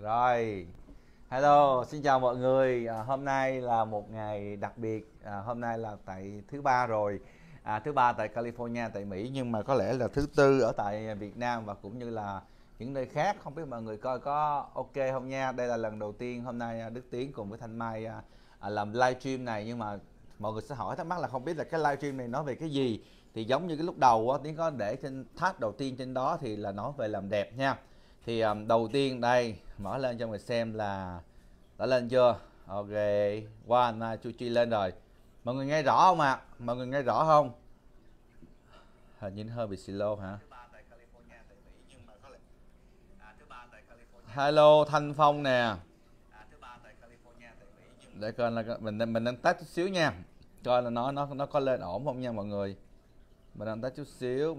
Rồi, hello, xin chào mọi người. Hôm nay là một ngày đặc biệt. Hôm nay là tại thứ ba rồi. Thứ ba tại California, tại Mỹ, nhưng mà có lẽ là thứ tư ở tại Việt Nam và cũng như là những nơi khác. Không biết mọi người coi có ok không nha. Đây là lần đầu tiên hôm nay Đức Tiến cùng với Thanh Mai làm livestream này, nhưng mà mọi người sẽ hỏi thắc mắc là không biết là cái livestream này nói về cái gì. Thì giống như cái lúc đầu Tiến có để trên tab đầu tiên trên đó thì là nói về làm đẹp nha. Thì đầu tiên đây mở lên cho người xem là đã lên chưa. Ok, wow, Chu Chi lên rồi. Mọi người nghe rõ không ạ? Mọi người nghe rõ không? Hình như hơi bị slow hả? Hello Thanh Phong nè. Để coi là mình đang test chút xíu nha, coi là nó có lên ổn không nha mọi người. Mình đang test chút xíu,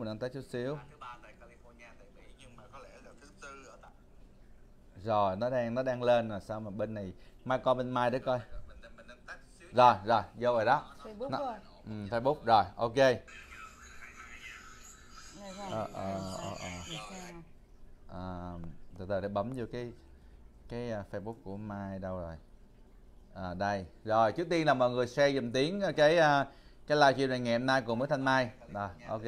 rồi nó đang lên rồi. Sao mà bên này mai coi bên mai để coi. Rồi vô rồi đó. Facebook rồi. Facebook rồi, ok. Từ từ để bấm vô cái Facebook của Mai đâu rồi. Đây rồi, trước tiên là mọi người share dùm Tiến cái livestream này ngày hôm nay cùng với Thanh Mai. Rồi, ok.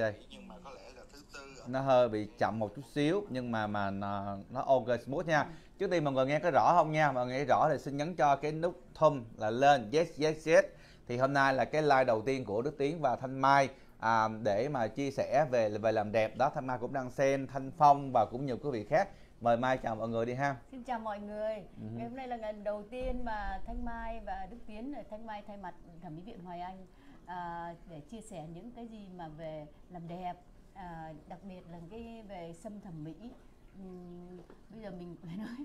Nó hơi bị chậm một chút xíu nhưng mà nó ok smooth nha. Trước tiên mọi người nghe có rõ không nha? Mọi người nghe rõ thì xin nhấn cho cái nút thumb là lên yes. Thì hôm nay là cái live đầu tiên của Đức Tiến và Thanh Mai để mà chia sẻ về làm đẹp đó. Thanh Mai cũng đang xem, Thanh Phong và cũng nhiều quý vị khác. Mời Mai chào mọi người đi ha. Xin chào mọi người. Ngày hôm nay là ngày đầu tiên mà Thanh Mai và Đức Tiến, Thanh Mai thay mặt Thẩm mỹ viện Hoài Anh để chia sẻ những cái gì mà về làm đẹp, đặc biệt là cái về xâm thẩm mỹ. Bây giờ mình phải nói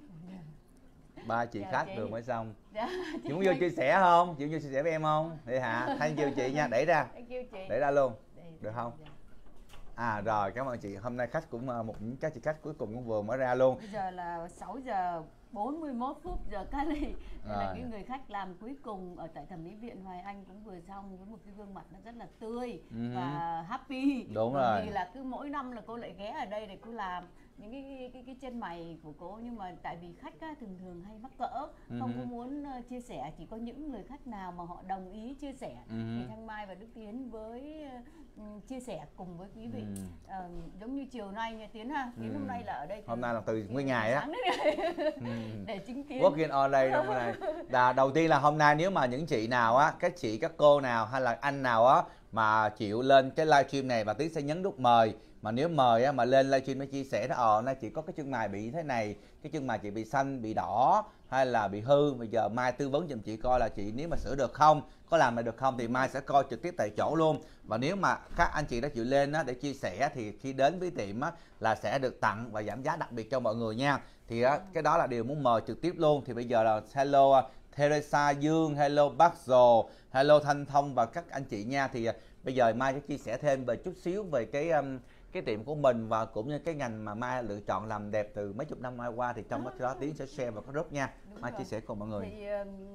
ba chị khách được mới xong. Chị muốn vô chia sẻ không? Chị vô chia sẻ với em không? Vậy hả? Thank you chị nha, đẩy ra. Đẩy ra luôn. Được không? Rồi, cảm ơn chị. Hôm nay khách cũng các chị khách cuối cùng cũng vừa mới ra luôn. Bây giờ là 6 giờ 41 phút giờ Cali. Là cái người khách làm cuối cùng ở tại Thẩm mỹ viện Hoài Anh cũng vừa xong với một cái gương mặt nó rất là tươi và happy. Đúng rồi. Vì là cứ mỗi năm là cô lại ghé ở đây để cô làm những cái chân mày của cô, nhưng mà tại vì khách thường hay mắc cỡ, không có muốn chia sẻ, chỉ có những người khách nào mà họ đồng ý chia sẻ thì Thanh Mai và Đức Tiến với chia sẻ cùng với quý vị. Giống như chiều nay nha Tiến ha, Tiến hôm nay là ở đây. Hôm nay là từ nguyên ngày á. Để chứng kiến. Working on đây trong này. Đầu tiên là hôm nay nếu mà những chị nào á, các chị, các cô nào hay là anh nào á mà chịu lên cái livestream này và Tiến sẽ nhấn nút mời. Mà nếu mời á, mà lên livestream nó chia sẻ đó, nay chị có cái chân mày bị thế này, cái chân mày chị bị xanh, bị đỏ hay là bị hư, bây giờ Mai tư vấn giùm chị coi là chị nếu mà sửa được không, có làm lại được không thì Mai sẽ coi trực tiếp tại chỗ luôn. Và nếu mà các anh chị đã chịu lên á, để chia sẻ thì khi đến với tiệm á, là sẽ được tặng và giảm giá đặc biệt cho mọi người nha. Thì cái đó là điều muốn mời trực tiếp luôn. Thì bây giờ là hello Teresa Dương, hello Bác Dồ, hello Thanh Thông và các anh chị nha. Thì bây giờ Mai sẽ chia sẻ thêm về chút xíu về cái tiệm của mình và cũng như cái ngành mà Mai lựa chọn làm đẹp từ mấy chục năm Mai qua. Thì trong đó Tiến sẽ share vào cái group nha. Mai chia sẻ cùng mọi người. Thì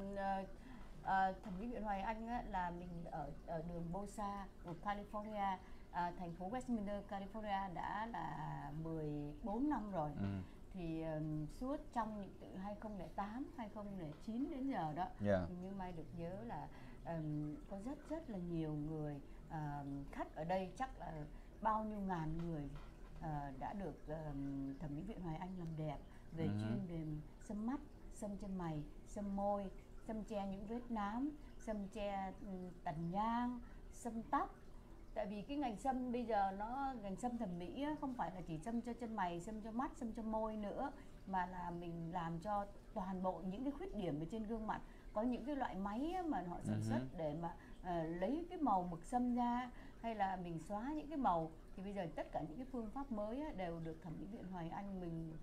Thẩm mỹ viện Hoài Anh á, là mình ở đường Bosa của California, thành phố Westminster, California đã là 14 năm rồi. Thì suốt trong những từ 2008, 2009 đến giờ đó, như Mai được nhớ là có rất là nhiều người khách ở đây, chắc là bao nhiêu ngàn người đã được Thẩm mỹ viện Hoài Anh làm đẹp về chuyên về xăm mắt, xăm chân mày, xăm môi, xăm che những vết nám, xăm che tàn nhang, xăm tóc. Tại vì cái ngành xăm bây giờ ngành xăm thẩm mỹ á, không phải là chỉ xăm cho chân mày, xăm cho mắt, xăm cho môi nữa, mà là mình làm cho toàn bộ những cái khuyết điểm ở trên gương mặt. Có những cái loại máy á, mà họ sản xuất để mà lấy cái màu mực xăm ra, hay là mình xóa những cái màu. Thì bây giờ tất cả những cái phương pháp mới á, đều được Thẩm mỹ viện Hoài Anh mình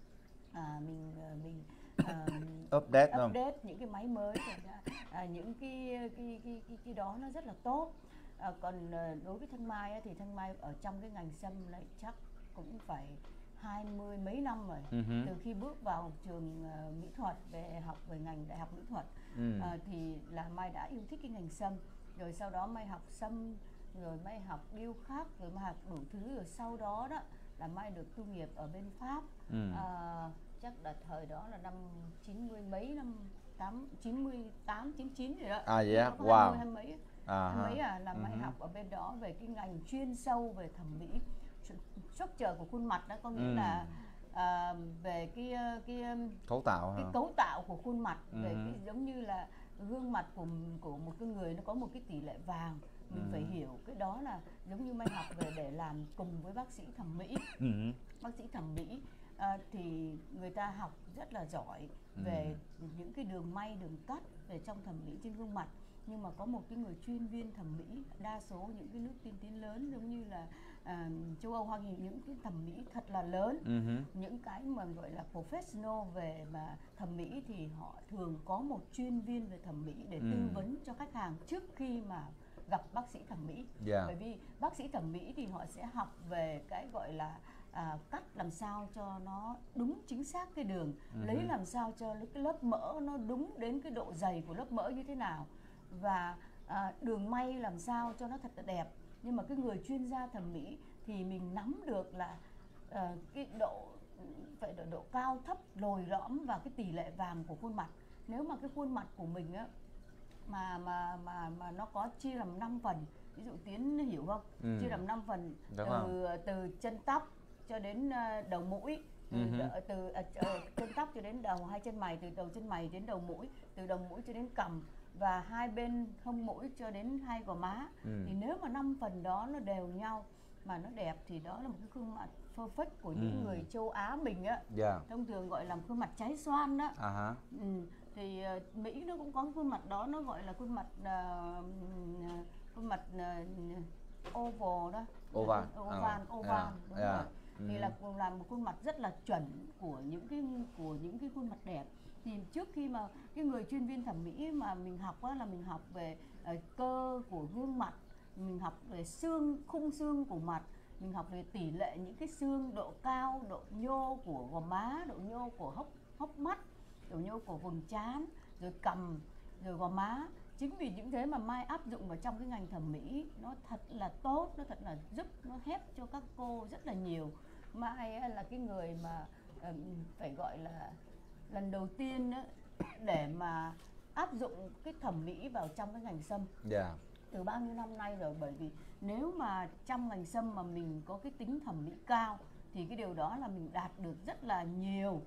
update những cái máy mới, những cái đó nó rất là tốt. Còn đối với Thanh Mai á, thì Thanh Mai ở trong cái ngành xăm lại chắc cũng phải 20 mấy năm rồi. Từ khi bước vào trường mỹ thuật học về ngành đại học mỹ thuật, thì là Mai đã yêu thích cái ngành xăm. Rồi sau đó Mai học xăm, rồi Mai học điêu khắc, rồi Mai học đủ thứ. Rồi sau đó đó là Mai được tu nghiệp ở bên Pháp. chắc là thời đó là năm 90 mấy, năm 98 99 gì đó. Vậy á, wow. Hai mấy là Mai Uh-huh. học ở bên đó về cái ngành chuyên sâu về thẩm mỹ structure của khuôn mặt đó, có nghĩa là về cái cấu tạo cái cấu tạo của khuôn mặt, về Uh-huh. cái giống như là gương mặt của một cái người nó có một cái tỷ lệ vàng, mình phải hiểu cái đó là giống như Mai học về để làm cùng với bác sĩ thẩm mỹ. Uh-huh. Bác sĩ thẩm mỹ thì người ta học rất là giỏi về những cái đường may, đường cắt về trong thẩm mỹ trên gương mặt, nhưng mà có một cái người chuyên viên thẩm mỹ, đa số những cái nước tiên tiến lớn giống như là châu Âu, Hoa Kỳ, những cái thẩm mỹ thật là lớn, những cái mà gọi là professional về mà thẩm mỹ thì họ thường có một chuyên viên về thẩm mỹ để tư vấn cho khách hàng trước khi mà gặp bác sĩ thẩm mỹ. Bởi vì bác sĩ thẩm mỹ thì họ sẽ học về cái gọi là cắt làm sao cho nó đúng chính xác cái đường, lấy làm sao cho cái lớp mỡ nó đúng đến cái độ dày của lớp mỡ như thế nào, và đường may làm sao cho nó thật là đẹp. Nhưng mà cái người chuyên gia thẩm mỹ thì mình nắm được là cái độ cao thấp, lồi lõm và cái tỷ lệ vàng của khuôn mặt. Nếu mà cái khuôn mặt của mình á mà nó có chia làm 5 phần, ví dụ Tiến hiểu không? Chia làm 5 phần, từ chân tóc cho đến đầu mũi, từ chân tóc cho đến đầu hai chân mày, từ đầu chân mày đến đầu mũi, từ đầu mũi cho đến cằm, và hai bên hông mũi cho đến hai gò má. Thì nếu mà 5 phần đó nó đều nhau mà nó đẹp thì đó là một cái khuôn mặt perfect của những người châu Á mình á. Thông thường gọi là khuôn mặt trái xoan đó. Thì Mỹ nó cũng có cái khuôn mặt đó, nó gọi là khuôn mặt oval đó, oval đúng rồi. Thì là một khuôn mặt rất là chuẩn của những cái khuôn mặt đẹp. Thì trước khi mà cái người chuyên viên thẩm mỹ mà mình học á, là mình học về cơ của gương mặt, mình học về khung xương của mặt, mình học về tỷ lệ những cái xương, độ cao, độ nhô của gò má, độ nhô của hốc mắt, độ nhô của vùng trán, rồi cằm, rồi gò má. Chính vì những thế mà Mai áp dụng vào trong cái ngành thẩm mỹ nó thật là tốt, nó thật là giúp, nó help cho các cô rất là nhiều. Mai là cái người mà phải gọi là lần đầu tiên á, để mà áp dụng cái thẩm mỹ vào trong cái ngành sâm. Từ bao nhiêu năm nay rồi, bởi vì nếu mà trong ngành sâm mà mình có cái tính thẩm mỹ cao thì cái điều đó là mình đạt được rất là nhiều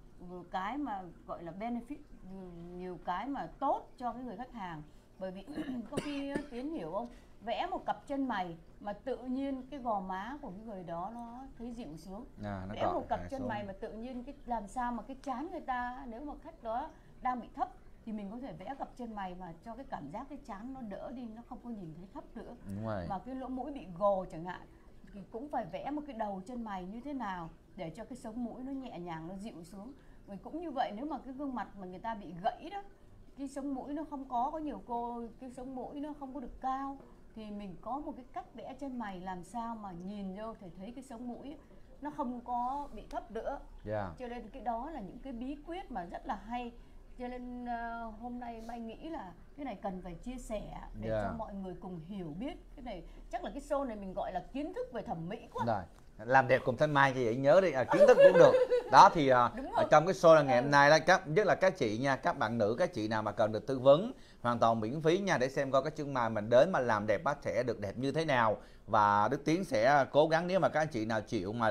cái mà gọi là benefit, nhiều cái mà tốt cho cái người khách hàng. Bởi vì có khi Tiến hiểu không, vẽ một cặp chân mày mà tự nhiên cái gò má của cái người đó nó thấy dịu xuống, vẽ một cặp chân mày mà tự nhiên cái làm sao mà cái trán người ta, nếu mà khách đó đang bị thấp thì mình có thể vẽ cặp chân mày mà cho cái cảm giác cái trán nó đỡ đi, nó không có nhìn thấy thấp nữa. Mà cái lỗ mũi bị gồ chẳng hạn thì cũng phải vẽ một cái đầu chân mày như thế nào để cho cái sống mũi nó nhẹ nhàng, nó dịu xuống. Rồi cũng như vậy, nếu mà cái gương mặt mà người ta bị gãy đó, cái sống mũi nó không có nhiều cô cái sống mũi nó không có được cao, thì mình có một cái cách vẽ chân mày làm sao mà nhìn vô thì thấy cái sống mũi nó không có bị thấp nữa. Cho nên cái đó là những cái bí quyết mà rất là hay. Cho nên hôm nay Mai nghĩ là cái này cần phải chia sẻ để cho mọi người cùng hiểu biết. Cái này chắc là cái show này mình gọi là kiến thức về thẩm mỹ quá. Làm đẹp cùng Thanh Mai như vậy, nhớ đi, kiến thức cũng được. Đó thì ở trong cái show là ngày hôm nay đó, nhất là các chị nha, các bạn nữ, các chị nào mà cần được tư vấn hoàn toàn miễn phí nha, để xem coi cái chân mày mình đến mà làm đẹp á sẽ được đẹp như thế nào. Và Đức Tiến sẽ cố gắng, nếu mà các anh chị nào chịu mà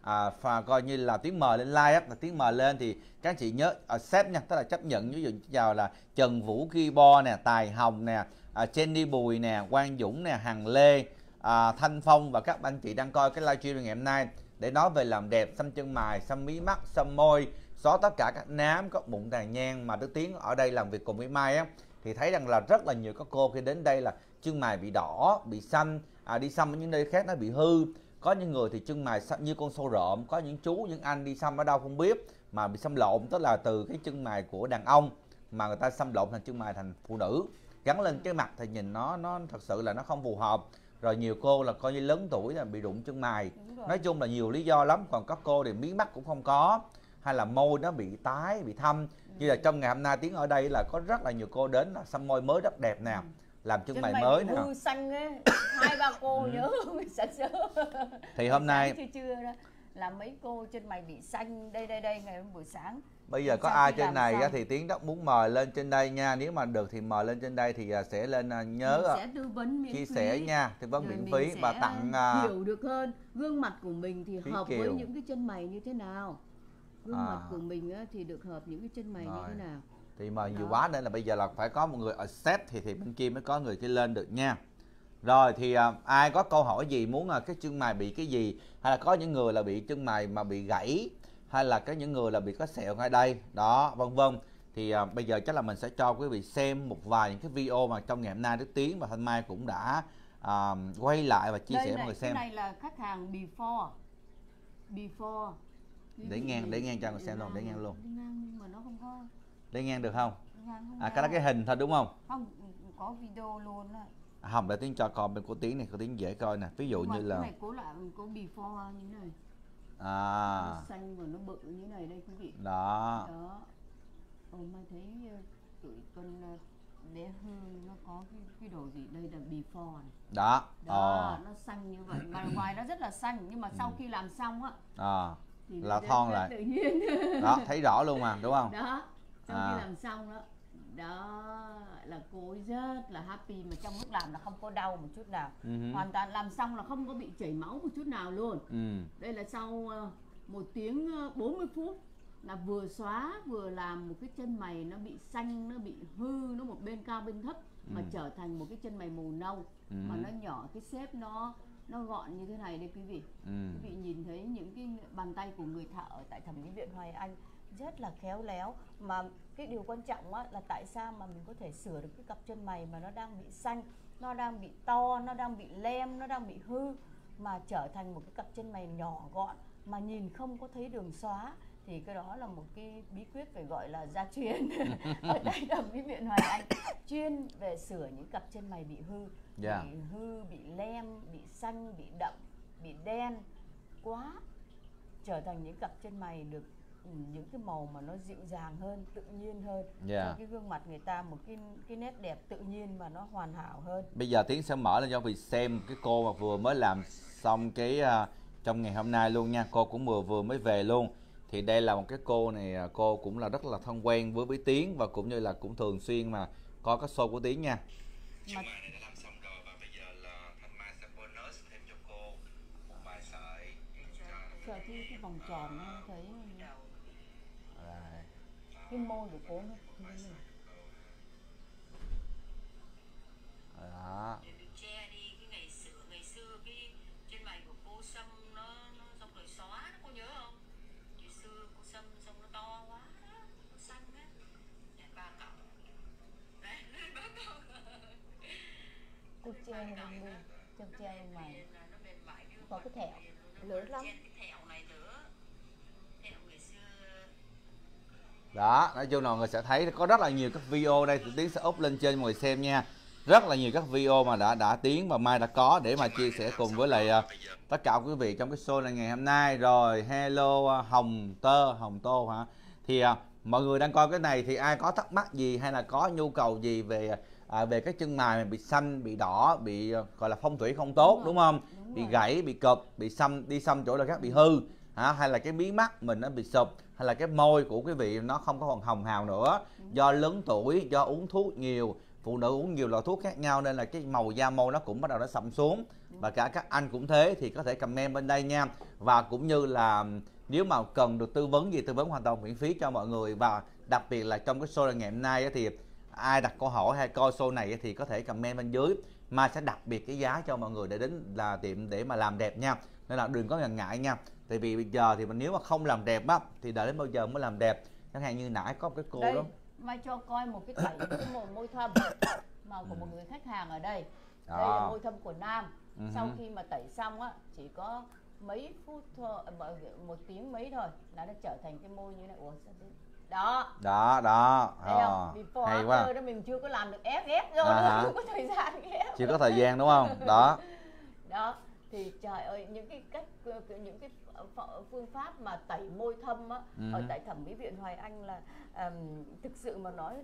là coi như là Tiến mời lên live á, là Tiến mời lên thì các anh chị nhớ accept nha, tức là chấp nhận. Ví dụ chào là Trần Vũ Keyboard nè, Tài Hồng nè, Jenny Bùi nè, Quang Dũng nè, Hằng Lê, Thanh Phong và các anh chị đang coi cái livestream ngày hôm nay để nói về làm đẹp, xăm chân mày, xăm mí mắt, xăm môi, xóa tất cả các nám, các mụn tàn nhang. Mà Đức Tiến ở đây làm việc cùng với Mai á thì thấy rằng là rất là nhiều các cô khi đến đây là chân mày bị đỏ, bị xanh, đi xăm ở những nơi khác nó bị hư. Có những người thì chân mày như con sâu rộm, có những chú, những anh đi xăm ở đâu không biết mà bị xăm lộn, tức là từ cái chân mày của đàn ông mà người ta xăm lộn thành chân mày thành phụ nữ, gắn lên cái mặt thì nhìn nó thật sự là nó không phù hợp. Rồi nhiều cô là coi như lớn tuổi là bị rụng chân mày. Nói chung là nhiều lý do lắm. Còn các cô thì mí mắt cũng không có, hay là môi nó bị tái, bị thâm. Như là trong ngày hôm nay Tiến ở đây là có rất là nhiều cô đến là xăm môi mới rất đẹp nè, làm chân mày mới nè. Xanh ấy, 2-3 cô nhớ mình sẵn sớm. Thì hôm nay là mấy cô chân mày bị xanh đây ngày hôm buổi sáng. Bây giờ có Sau ai khi trên làm này xong, thì Tiến rất muốn mời lên trên đây nha. Nếu mà được thì mời lên trên đây thì sẽ lên mình nhớ sẽ tư vấn miễn chia phí, sẻ nha, tư vấn rồi miễn mình phí sẽ và tặng hiểu được hơn gương mặt của mình thì phí hợp với kiều. những cái chân mày như thế nào. Gương mặt của mình á, thì được hợp những cái chân mày như thế nào. Thì mời nhiều Đó. quá nên là bây giờ là phải có một người accept thì bên kia mới có người kia lên được nha. Rồi thì ai có câu hỏi gì muốn cái chân mày bị cái gì, hay là có những người là bị chân mày mà bị gãy, hay là có những người là bị có sẹo ngay đây đó, vân vân, thì bây giờ chắc là mình sẽ cho quý vị xem một vài những cái video mà trong ngày hôm nay Đức Tiến và Thanh Mai cũng đã quay lại và chia Đây sẻ này, mọi người xem. cái này là khách hàng before. Để ngang cho người xem luôn, để ngang luôn. Để ngang nhưng mà nó không có. Để ngang được không? Ngang không Cái đó cái hình thôi đúng không? Không, có video luôn á. Không, để Tiến cho con bên của Tiến này, của Tiến dễ coi nè. Ví dụ như là cái này cố lại có before như thế này. Nó xanh và nó bự như thế này đây quý vị. Đó. Mai thấy tụi con bé Hư nó có cái đồ gì đây là before này. Đó. Nó xanh như vậy mà ngoài nó rất là xanh nhưng mà sau khi làm xong á thì là thon lại. Tự nhiên. Đó, thấy rõ luôn mà, đúng không? Đó, sau khi làm xong đó là cô ấy rất là happy, mà trong lúc làm là không có đau một chút nào. Hoàn toàn làm xong là không có bị chảy máu một chút nào luôn. Đây là sau 1 tiếng 40 phút là vừa xóa vừa làm một cái chân mày nó bị xanh, nó bị hư, nó một bên cao bên thấp mà trở thành một cái chân mày màu nâu mà nó nhỏ, cái shape nó gọn như thế này đây quý vị. Quý vị nhìn thấy những cái bàn tay của người thợ ở tại thẩm mỹ viện Hoài Anh rất là khéo léo, mà cái điều quan trọng là tại sao mà mình có thể sửa được cái cặp chân mày mà nó đang bị xanh, nó đang bị to, nó đang bị lem, nó đang bị hư mà trở thành một cái cặp chân mày nhỏ gọn mà nhìn không có thấy đường xóa, thì cái đó là một cái bí quyết phải gọi là gia truyền. Ở đây thẩm mỹ viện Hoài Anh chuyên về sửa những cặp chân mày bị hư, bị hư, bị lem, bị xanh, bị đậm, bị đen quá, trở thành những cặp chân mày được những cái màu mà nó dịu dàng hơn, tự nhiên hơn, cho cái gương mặt người ta một cái nét đẹp tự nhiên mà nó hoàn hảo hơn. Bây giờ Tiến sẽ mở lên cho quý vị xem cái cô mà vừa mới làm xong cái trong ngày hôm nay luôn nha. Cô cũng vừa mới về luôn. Thì đây là một cái cô này, cô cũng là rất là thân quen với Tiến và cũng như là cũng thường xuyên mà coi các show của Tiến nha. Chân mày này đã làm xong rồi và bây giờ là Thanh Mai sẽ bonus thêm cho cô một vài sợi. Sợ cái vòng tròn nó thấy cái môi của cô nó đó. Che đi cái ngày xưa cái trên mày của cô Sâm nó xong rồi xóa đó, cô nhớ không? Ngày xưa cô Sâm xong nó to quá đó, nó xanh á, đẹp 3 cọng. Đấy, lên 3 cọng. cô che lên luôn, chân che lên mày. Nó mềm mại có cái thẹo lớn lắm. Cái thẹo này nữa. Thẹo ngày xưa. Đó, nói chung là mọi người sẽ thấy có rất là nhiều các video đây, Tiến sẽ up lên trên mọi người xem nha. Rất là nhiều các video mà đã Tiến và Mai đã có để mà chia sẻ cùng với lại tất cả quý vị trong cái show này ngày hôm nay. Rồi hello Hồng Tô hả? Thì mọi người đang coi cái này thì ai có thắc mắc gì hay là có nhu cầu gì về cái chân mày bị xanh, bị đỏ, bị gọi là phong thủy không tốt, đúng không? Bị gãy, bị cụp, bị đi xăm chỗ nào khác bị hư hay là cái mí mắt mình nó bị sụp, hay là cái môi của quý vị nó không có còn hồng hào nữa, do lớn tuổi, do uống thuốc nhiều, phụ nữ uống nhiều loại thuốc khác nhau nên là cái màu da môi nó cũng bắt đầu nó sậm xuống. Và cả các anh cũng thế thì có thể comment bên đây nha. Và cũng như là nếu mà cần được tư vấn gì, tư vấn hoàn toàn miễn phí cho mọi người. Và đặc biệt là trong cái show ngày hôm nay thì ai đặt câu hỏi hay coi show này thì có thể comment bên dưới, Mai sẽ đặc biệt cái giá cho mọi người để đến là tiệm để mà làm đẹp nha. Nên là đừng có ngần ngại nha. Tại vì bây giờ thì nếu mà không làm đẹp á thì đợi đến bao giờ mới làm đẹp. Chẳng hạn như nãy có cái cô đây, đó Mai cho coi một cái tẩy cái môi thâm mà của một người khách hàng ở đây. Đây là môi thâm của nam. Sau khi mà tẩy xong á, chỉ có mấy phút thôi, 1 tiếng mấy thôi là nó trở thành cái môi như này. Ủa sao thế? Đó. Thấy không? Before hay quá. đó mình chưa có làm được ép rồi, chưa có thời gian ép. Chưa có thời gian đúng không? Đó. Đó thì trời ơi, những cái cách, những cái phương pháp mà tẩy môi thâm á, ở tại thẩm mỹ viện Hoài Anh là thực sự mà nói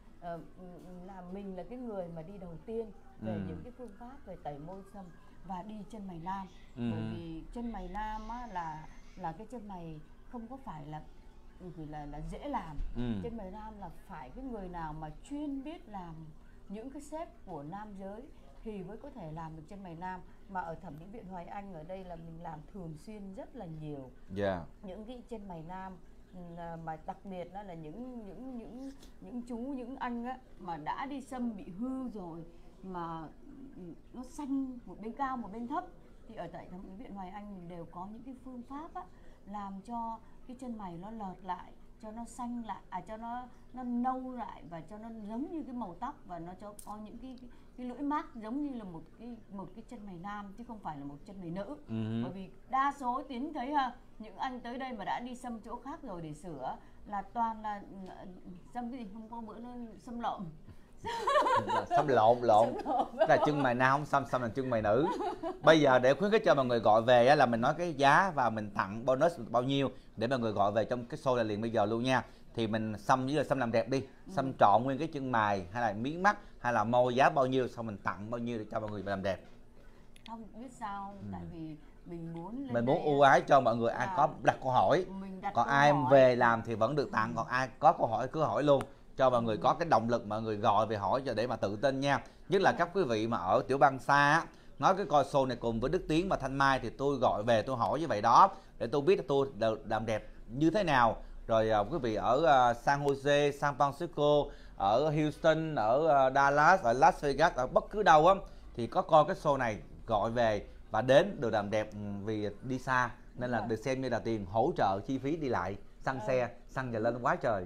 là mình là cái người mà đi đầu tiên về những cái phương pháp về tẩy môi thâm và đi chân mày nam. Bởi vì chân mày nam á, là là cái chân mày không có phải là dễ làm. Chân mày nam là phải cái người nào mà chuyên biết làm những cái shape của nam giới thì mới có thể làm được chân mày nam. Mà ở thẩm mỹ viện Hoài Anh ở đây là mình làm thường xuyên rất là nhiều những cái chân mày nam, mà đặc biệt đó là những chú, những anh á mà đã đi xăm bị hư rồi mà nó xanh một bên cao một bên thấp, thì ở tại thẩm mỹ viện Hoài Anh mình đều có những cái phương pháp á làm cho cái chân mày nó lợt lại, cho nó xanh lại, cho nó nâu lại và cho nó giống như cái màu tóc, và nó cho có những cái lưỡi mát giống như là một cái chân mày nam chứ không phải là một chân mày nữ. Bởi vì đa số Tiến thấy ha, những anh tới đây mà đã đi xăm chỗ khác rồi để sửa là toàn là xăm cái gì, không có bữa nó xăm lộn. Xăm lộn là chân mày nam không xăm là chân mày nữ. Bây giờ để khuyến khích cho mọi người gọi về á, là mình nói cái giá và mình tặng bonus bao nhiêu để mọi người gọi về trong cái show này liền bây giờ luôn nha. Thì mình xăm với là xăm làm đẹp đi, xăm trọn nguyên cái chân mày hay là miếng mắt hay là môi, giá bao nhiêu, xong mình tặng bao nhiêu để cho mọi người làm đẹp. Không biết sao không? Tại vì mình muốn ưu ái cho mọi người, ai có đặt câu hỏi, còn ai về làm thì vẫn được tặng, còn ai có câu hỏi cứ hỏi luôn, cho mọi người có cái động lực mọi người gọi về hỏi cho để mà tự tin nha. Nhất là các quý vị mà ở Tiểu Bang xa á, nói cái coi show này cùng với Đức Tiến và Thanh Mai thì tôi gọi về tôi hỏi như vậy đó để tôi biết tôi làm đẹp như thế nào. Rồi quý vị ở San Jose, San Francisco, ở Houston, ở Dallas, ở Las Vegas, ở bất cứ đâu á thì có coi cái show này gọi về và đến được làm đẹp, vì đi xa nên là được xem như là tiền hỗ trợ chi phí đi lại, xăng xe, xăng giờ lên quá trời.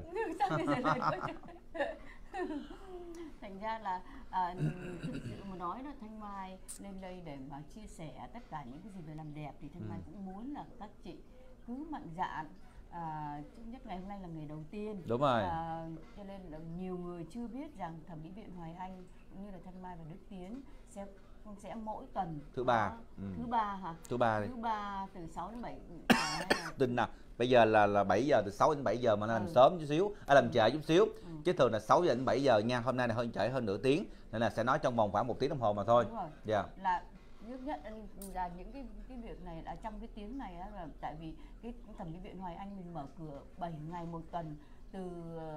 Thành ra là thực sự mà nói là Thanh Mai lên đây để mà chia sẻ tất cả những cái gì về làm đẹp thì Thanh Mai cũng muốn là các chị cứ mạnh dạn. Thứ nhất ngày hôm nay là ngày đầu tiên, đúng rồi, cho nên là nhiều người chưa biết rằng thẩm mỹ viện Hoài Anh cũng như là Thanh Mai và Đức Tiến sẽ mỗi tuần thứ ba hả? Thứ ba từ 6 đến 7 tin nào bây giờ là 7 giờ, từ 6 đến 7 giờ mà nó làm sớm chút xíu, làm trễ chút xíu, chứ thường là 6 giờ đến 7 giờ nha. Hôm nay là hơi trễ hơn nửa tiếng nên là sẽ nói trong vòng khoảng 1 tiếng đồng hồ mà thôi. Đúng rồi. Là nhất là những cái việc này là trong cái tiếng này á, là tại vì cái thẩm mỹ viện Hoài Anh mình mở cửa 7 ngày một tuần, từ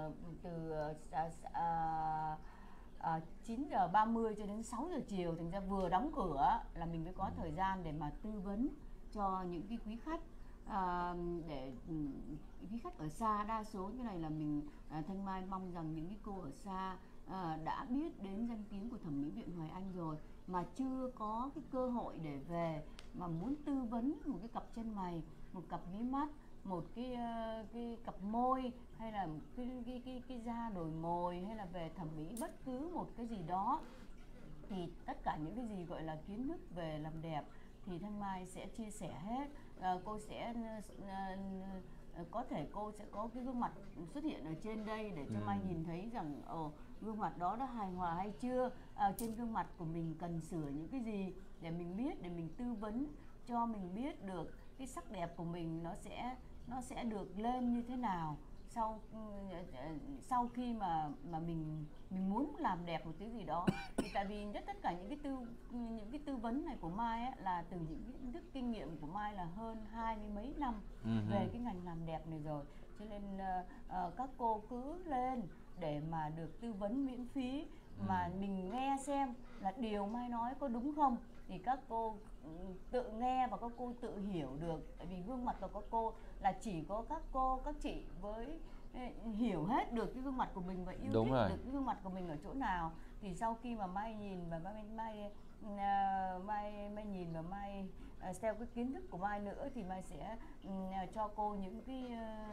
9 giờ 30 cho đến 6 giờ chiều, thành ra vừa đóng cửa là mình mới có thời gian để mà tư vấn cho những cái quý khách. Để quý khách ở xa, đa số như này là mình Thanh Mai mong rằng những cái cô ở xa đã biết đến danh tiếng của thẩm mỹ viện Hoài Anh rồi mà chưa có cái cơ hội để về mà muốn tư vấn một cái cặp chân mày, một cặp mí mắt, một cái cặp môi, hay là cái da đồi mồi, hay là về thẩm mỹ bất cứ một cái gì đó, thì tất cả những cái gì gọi là kiến thức về làm đẹp thì Thanh Mai sẽ chia sẻ hết. Cô sẽ có thể cô sẽ có cái gương mặt xuất hiện ở trên đây để cho Mai nhìn thấy rằng gương mặt đó đã hài hòa hay chưa, trên gương mặt của mình cần sửa những cái gì để mình biết, để mình tư vấn cho mình biết được cái sắc đẹp của mình nó sẽ được lên như thế nào sau khi mà mình muốn làm đẹp một thứ gì đó. Thì tại vì tất cả những cái tư vấn này của Mai á, là từ những cái kiến thức kinh nghiệm của Mai là hơn 20 mấy năm về cái ngành làm đẹp này rồi, cho nên các cô cứ lên để mà được tư vấn miễn phí, mà mình nghe xem là điều Mai nói có đúng không, thì các cô tự nghe và các cô tự hiểu được. Tại vì gương mặt của các cô là chỉ có các chị với hiểu hết được cái gương mặt của mình và yêu thích được cái gương mặt của mình ở chỗ nào. Thì sau khi mà Mai nhìn và Mai nhìn và Mai theo cái kiến thức của Mai nữa thì Mai sẽ cho cô những cái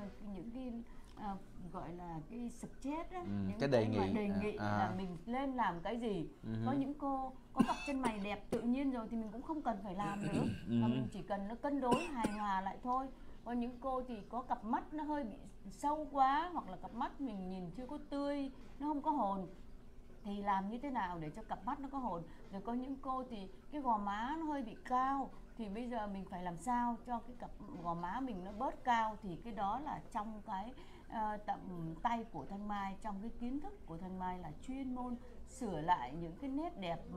gọi là cái suggest á, những cái đề nghị là mình lên làm cái gì. Có những cô có cặp chân mày đẹp tự nhiên rồi thì mình cũng không cần phải làm nữa, mà mình chỉ cần nó cân đối hài hòa lại thôi. Có những cô thì có cặp mắt nó hơi bị sâu quá, hoặc là cặp mắt mình nhìn chưa có tươi, nó không có hồn, thì làm như thế nào để cho cặp mắt nó có hồn. Rồi có những cô thì cái gò má nó hơi bị cao, thì bây giờ mình phải làm sao cho cái cặp gò má mình nó bớt cao. Thì cái đó là trong cái tầm tay của Thanh Mai, trong cái kiến thức của Thanh Mai là chuyên môn sửa lại những cái nét đẹp mà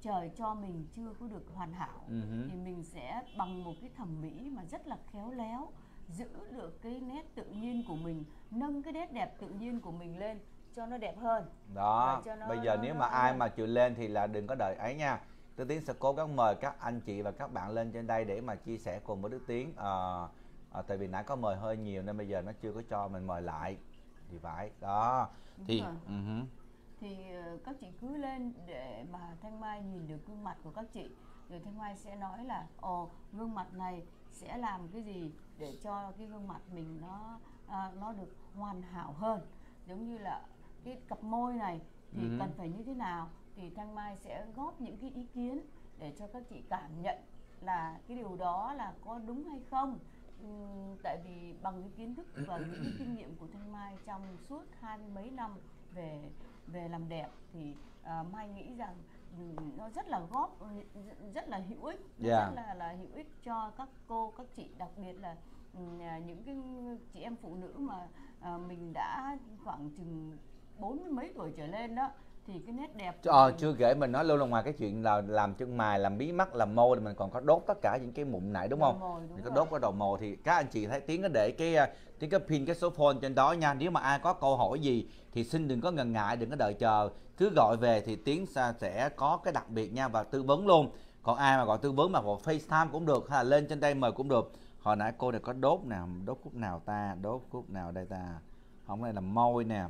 trời cho mình chưa có được hoàn hảo, thì mình sẽ bằng một cái thẩm mỹ mà rất là khéo léo giữ được cái nét tự nhiên của mình, nâng cái nét đẹp tự nhiên của mình lên cho nó đẹp hơn. Đó, bây giờ nếu mà ai mà chịu lên thì là đừng có đợi ấy nha. Đức Tiến sẽ cố gắng mời các anh chị và các bạn lên trên đây để mà chia sẻ cùng với Đức Tiến. Tại vì nãy có mời hơi nhiều nên bây giờ nó chưa có cho mình mời lại thì phải đó. Đúng Thì rồi. Thì các chị cứ lên để mà Thanh Mai nhìn được gương mặt của các chị, rồi Thanh Mai sẽ nói là gương mặt này sẽ làm cái gì để cho cái gương mặt mình nó được hoàn hảo hơn. Giống như là cái cặp môi này thì cần phải như thế nào, thì Thanh Mai sẽ góp những cái ý kiến để cho các chị cảm nhận là cái điều đó là có đúng hay không. Tại vì bằng cái kiến thức và những cái kinh nghiệm của Thanh Mai trong suốt 20 mấy năm về làm đẹp thì Mai nghĩ rằng nó rất là rất là hữu ích, rất là hữu ích cho các cô các chị, đặc biệt là những cái chị em phụ nữ mà mình đã khoảng chừng 40 mấy tuổi trở lên đó, thì cái nét đẹp chưa kể mình nói luôn là ngoài cái chuyện là làm chân mày, làm mí mắt, làm môi thì mình còn có đốt tất cả những cái mụn nãy đúng không? Thì có đốt cái đầu mồi thì các anh chị thấy Tiến có để Tiến có pin cái số phone trên đó nha. Nếu mà ai có câu hỏi gì thì xin đừng có ngần ngại, đừng có đợi chờ, cứ gọi về thì Tiến sẽ có cái đặc biệt nha và tư vấn luôn. Còn ai mà gọi tư vấn mà gọi FaceTime cũng được hay là lên trên đây mời cũng được. Hồi nãy cô này có đốt nào, đốt khúc nào ta, đốt khúc nào đây ta? Không, đây là môi nè.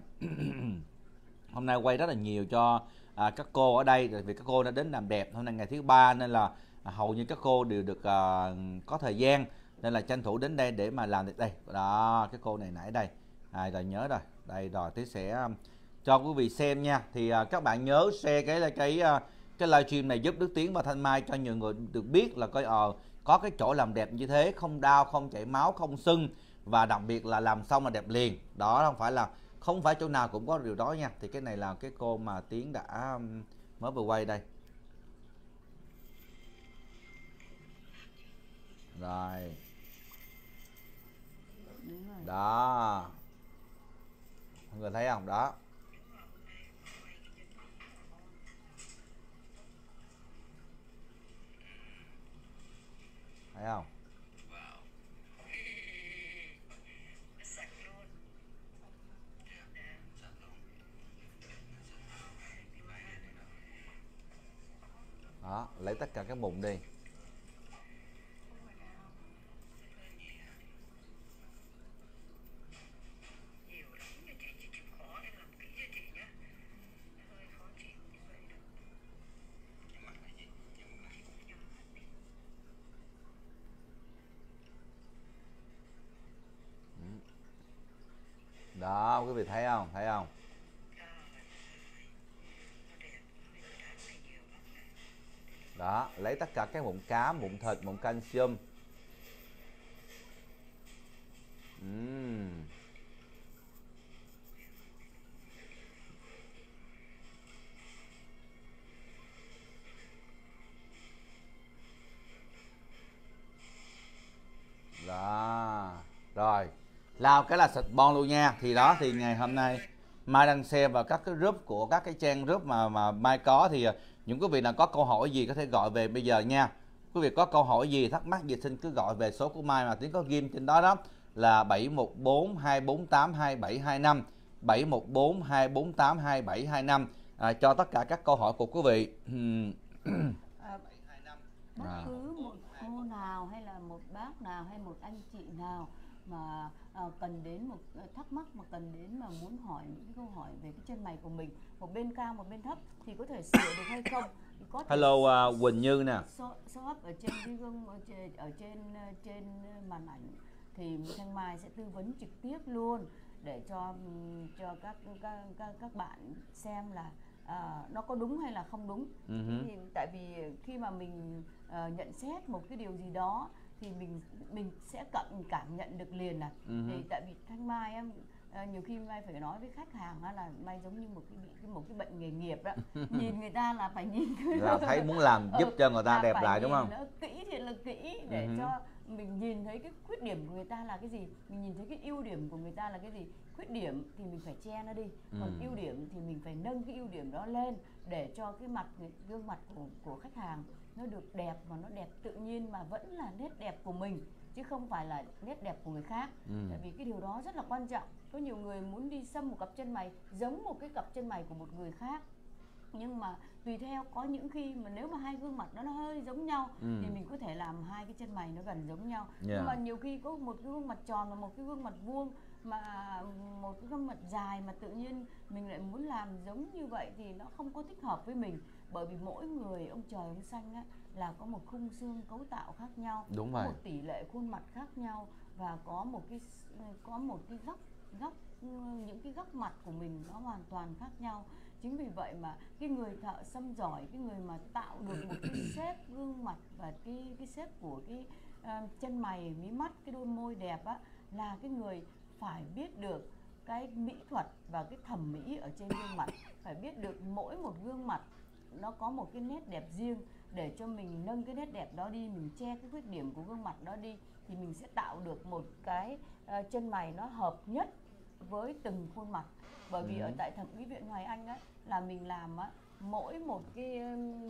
Hôm nay quay rất là nhiều cho các cô ở đây, vì các cô đã đến làm đẹp. Hôm nay ngày thứ ba nên là hầu như các cô đều được có thời gian, nên là tranh thủ đến đây để mà làm. Đây đó, cái cô này nãy đây rồi nhớ rồi, đây rồi Tiến sẽ cho quý vị xem nha. Thì các bạn nhớ share cái livestream này giúp Đức Tiến và Thanh Mai cho nhiều người được biết là có cái chỗ làm đẹp như thế, không đau, không chảy máu, không sưng, và đặc biệt là làm xong là đẹp liền. Đó không phải chỗ nào cũng có điều đó nha. Thì cái này là cái cô mà Tiến đã mới vừa quay đây. Rồi. Đó. Mọi người thấy không? Đó. Thấy không? Đó, lấy tất cả các mụn đi. Đó, quý vị thấy không? Thấy không? Đó, lấy tất cả các mụn cá, mụn thịt, mụn calcium. Đó. Rồi, lao cái là sạch bon luôn nha. Thì đó, thì ngày hôm nay Mai đang xem vào các cái group của các cái trang group mà Mai có, thì những quý vị nào có câu hỏi gì có thể gọi về bây giờ nha. Quý vị có câu hỏi gì, thắc mắc gì xin cứ gọi về số của Mai mà Tiến có ghim trên đó, đó là 714 248 2725, 714 248 2725 cho tất cả các câu hỏi của quý vị. Bất cứ một cô nào hay là một bác nào hay một anh chị nào mà cần đến một thắc mắc, mà cần đến mà muốn hỏi những cái câu hỏi về cái chân mày của mình, một bên cao một bên thấp thì có thể sửa được hay không, thì có thể Hello Quỳnh Như nè, show up ở trên cái gương, ở trên màn ảnh thì Thanh Mai sẽ tư vấn trực tiếp luôn để cho các bạn xem là nó có đúng hay là không đúng. Thì tại vì khi mà mình nhận xét một cái điều gì đó thì mình sẽ cảm nhận được liền. Thì tại vì Thanh Mai em nhiều khi Mai phải nói với khách hàng là Mai giống như một cái bệnh nghề nghiệp đó. Nhìn người ta là phải nhìn là thấy muốn làm giúp cho người ta đẹp lại đúng không? Nó kỹ thì là kỹ để cho mình nhìn thấy cái khuyết điểm của người ta là cái gì, mình nhìn thấy cái ưu điểm của người ta là cái gì. Khuyết điểm thì mình phải che nó đi, còn ưu điểm thì mình phải nâng cái ưu điểm đó lên để cho cái gương mặt của khách hàng nó được đẹp, mà nó đẹp tự nhiên mà vẫn là nét đẹp của mình chứ không phải là nét đẹp của người khác. Tại vì cái điều đó rất là quan trọng. Có nhiều người muốn đi xăm một cặp chân mày giống một cái cặp chân mày của một người khác, nhưng mà tùy theo, có những khi mà nếu mà hai gương mặt nó hơi giống nhau thì mình có thể làm hai cái chân mày nó gần giống nhau. Nhưng mà nhiều khi có một cái gương mặt tròn và một cái gương mặt vuông, mà một cái gương mặt dài mà tự nhiên mình lại muốn làm giống như vậy thì nó không có thích hợp với mình. Bởi vì mỗi người ông trời ông xanh á, là có một khung xương cấu tạo khác nhau, đúng có rồi, một tỷ lệ khuôn mặt khác nhau, và có một cái góc những cái góc mặt của mình nó hoàn toàn khác nhau. Chính vì vậy mà cái người thợ xăm giỏi, cái người mà tạo được một cái shape gương mặt và cái shape của cái chân mày, mí mắt, cái đôi môi đẹp á, là cái người phải biết được cái mỹ thuật và cái thẩm mỹ ở trên gương mặt, phải biết được mỗi một gương mặt nó có một cái nét đẹp riêng, để cho mình nâng cái nét đẹp đó đi, mình che cái khuyết điểm của gương mặt đó đi, thì mình sẽ tạo được một cái chân mày nó hợp nhất với từng khuôn mặt. Bởi vì ở tại Thẩm mỹ viện Hoài Anh á, là mình làm á, mỗi một cái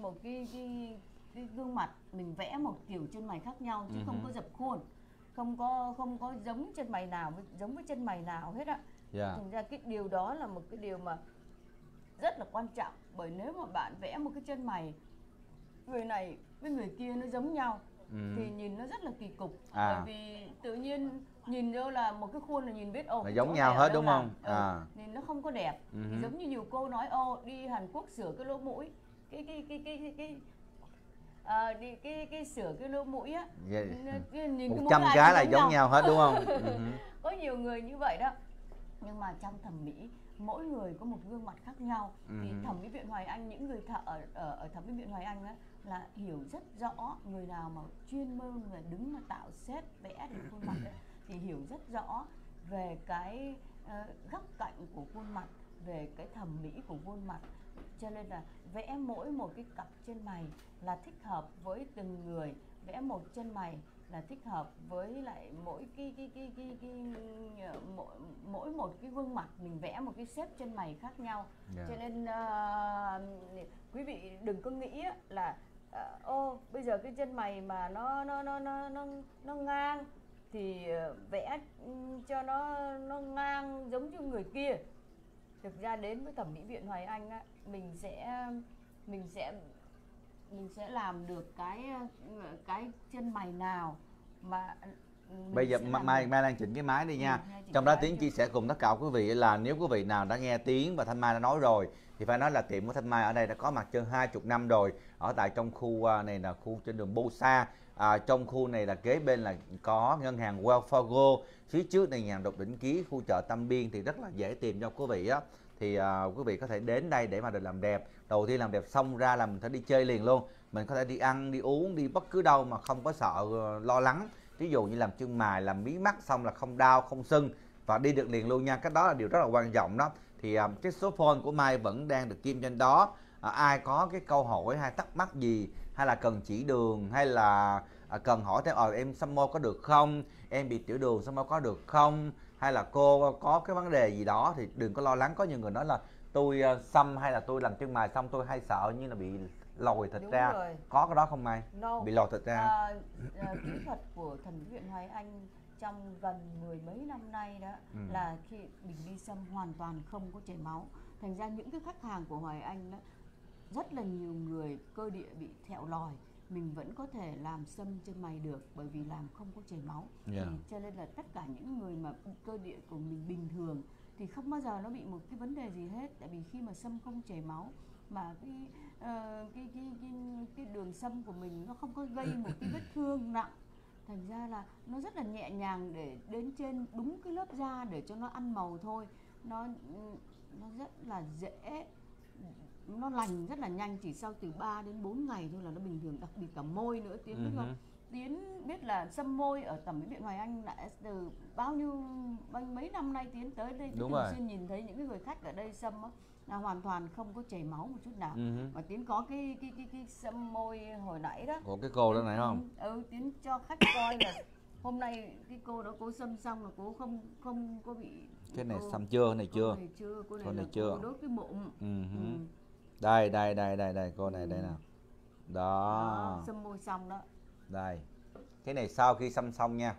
gương mặt mình vẽ một kiểu chân mày khác nhau, chứ không có dập khuôn, không có giống chân mày nào giống với chân mày nào hết á. Thành ra cái điều đó là một cái điều mà rất là quan trọng. Bởi nếu mà bạn vẽ một cái chân mày người này với người kia nó giống nhau thì nhìn nó rất là kỳ cục. Bởi vì tự nhiên nhìn vô là một cái khuôn là nhìn biết là giống nhau hết đúng không? Nhìn nó không có đẹp. Thì giống như nhiều cô nói đi Hàn Quốc sửa cái lỗ mũi, cái sửa cái lỗ mũi á, nhìn 100 cái là giống nhau hết đúng không? Có nhiều người như vậy đó. Nhưng mà trong thẩm mỹ mỗi người có một gương mặt khác nhau. Thì Thẩm mỹ viện Hoài Anh, những người thợ ở Thẩm mỹ viện Hoài Anh á, là hiểu rất rõ. Người nào mà chuyên môn mà đứng mà tạo shape vẽ được khuôn mặt ấy, thì hiểu rất rõ về cái góc cạnh của khuôn mặt, về cái thẩm mỹ của khuôn mặt. Cho nên là vẽ mỗi một cái cặp chân mày là thích hợp với từng người, vẽ một chân mày là thích hợp với lại mỗi mỗi một cái gương mặt mình vẽ một cái shape chân mày khác nhau. Cho nên quý vị đừng có nghĩ là bây giờ cái chân mày mà nó ngang thì vẽ cho nó ngang giống như người kia. Thực ra đến với Thẩm mỹ viện Hoài Anh á, mình sẽ làm được cái chân mày nào mà bây giờ Mai đang chỉnh cái máy đi nha. Trong đó Tiến chia sẻ cùng tất cả quý vị là nếu quý vị nào đã nghe Tiến và Thanh Mai đã nói rồi thì phải nói là tiệm của Thanh Mai ở đây đã có mặt trên 20 năm rồi, ở tại trong khu này là khu trên đường Bosa. Trong khu này là kế bên là có ngân hàng Wells Fargo, phía trước này nhà hàng Độc Đỉnh Ký, khu chợ Tam Biên, thì rất là dễ tìm cho quý vị á. Thì quý vị có thể đến đây để mà được làm đẹp. Đầu tiên làm đẹp xong ra là mình phải đi chơi liền luôn, mình có thể đi ăn, đi uống, đi bất cứ đâu mà không có sợ lo lắng. Ví dụ như làm chân mày, làm mí mắt xong là không đau, không sưng và đi được liền luôn nha. Cái đó là điều rất là quan trọng đó. Thì cái số phone của Mai vẫn đang được ghim trên đó. Ai có cái câu hỏi hay thắc mắc gì, hay là cần chỉ đường, hay là cần hỏi thêm em xăm môi có được không, em bị tiểu đường xăm môi có được không, hay là cô có cái vấn đề gì đó thì đừng có lo lắng. Có nhiều người nói là tôi xăm hay là tôi làm chân mày xong tôi hay sợ như là bị lồi thịt ra. Rồi. Có cái đó không Mai? Bị lồi thịt ra. Kỹ thuật của Thẩm mỹ viện Hoài Anh trong gần 10 mấy năm nay đó là khi mình đi xăm hoàn toàn không có chảy máu. Thành ra những cái khách hàng của Hoài Anh đó, rất là nhiều người cơ địa bị thẹo lòi, mình vẫn có thể làm xăm chân mày được bởi vì làm không có chảy máu. Thì cho nên là tất cả những người mà cơ địa của mình bình thường thì không bao giờ nó bị một cái vấn đề gì hết. Tại vì khi mà xăm không chảy máu mà cái đường xăm của mình nó không có gây một cái vết thương nặng, thành ra là nó rất là nhẹ nhàng để đến trên đúng cái lớp da để cho nó ăn màu thôi. Nó rất là dễ, nó lành rất là nhanh, chỉ sau từ 3 đến 4 ngày thôi là nó bình thường. Đặc biệt cả môi nữa Tiến biết không? Tiến biết là xăm môi ở thẩm mỹ viện Hoài Anh đã từ mấy năm nay Tiến tới đây Đúng thường rồi. xuyên nhìn thấy những cái người khách ở đây xăm á, là hoàn toàn không có chảy máu một chút nào. Và Tiến có cái xăm môi hồi nãy đó Của cái cô đó này không? Tiến cho khách coi là hôm nay cái cô đó cô xăm xong là cô không có bị. Cái này xăm chưa? Cái này chưa? Cô Con này này chưa? cô đốt cái bụng. Đây cô này đây nào. Đó, xăm môi xong đó. Đây. Cái này sau khi xăm xong nha.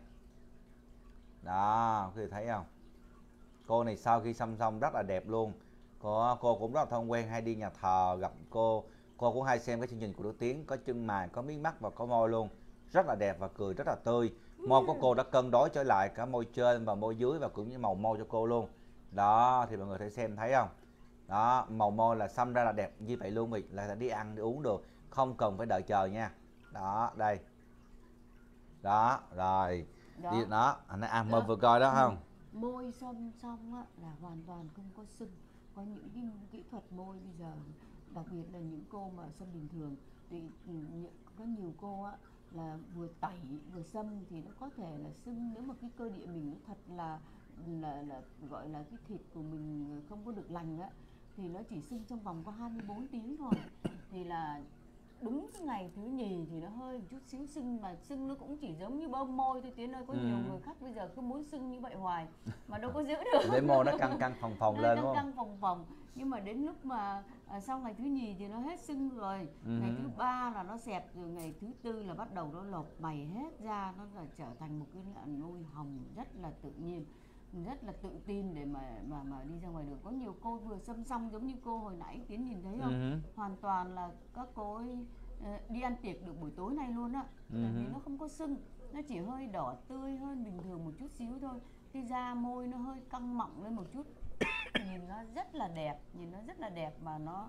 Đó, quý vị thấy không? Cô này sau khi xăm xong rất là đẹp luôn. Cô cũng rất là thân quen, hay đi nhà thờ gặp cô. Cô cũng hay xem cái chương trình của Đức Tiến, có chân mày, có mí mắt và có môi luôn. Rất là đẹp và cười rất là tươi. Môi của cô đã cân đối trở lại cả môi trên và môi dưới và cũng như màu môi cho cô luôn. Đó, thì mọi người thể xem thấy không? Đó, màu môi là xăm ra là đẹp như vậy luôn, mình là đi ăn đi uống được, không cần phải đợi chờ nha. Đó, đây. Đó, rồi. Đó. Đi đó, anh mời vừa coi đó không? Môi xăm xong á là hoàn toàn không có sưng. Có những cái kỹ thuật môi bây giờ, đặc biệt là những cô mà xăm bình thường thì có nhiều cô á là vừa tẩy vừa xăm thì nó có thể là sưng, nếu mà cái cơ địa mình nó thật là gọi là cái thịt của mình không có được lành á thì nó chỉ sưng trong vòng có 24 tiếng thôi. Thì là đúng cái ngày thứ nhì thì nó hơi một chút xíu sưng, mà sưng nó cũng chỉ giống như bơm môi thôi Tiến ơi. Có nhiều người khách bây giờ cứ muốn sưng như vậy hoài mà đâu có giữ được. Để môi nó căng phồng lên đúng không? Căng phồng. Nhưng mà đến lúc mà sau ngày thứ nhì thì nó hết sưng rồi. Ngày thứ ba là nó xẹp rồi, ngày thứ tư là bắt đầu nó lột mày hết ra, nó là trở thành một cái môi hồng rất là tự nhiên, rất là tự tin để mà đi ra ngoài đường. Có nhiều cô vừa xăm xong giống như cô hồi nãy Tiến nhìn thấy không? Hoàn toàn là các cô ấy đi ăn tiệc được buổi tối nay luôn á. Tại vì nó không có sưng, nó chỉ hơi đỏ tươi hơn bình thường một chút xíu thôi. Cái da môi nó hơi căng mọng lên một chút. Nhìn nó rất là đẹp mà nó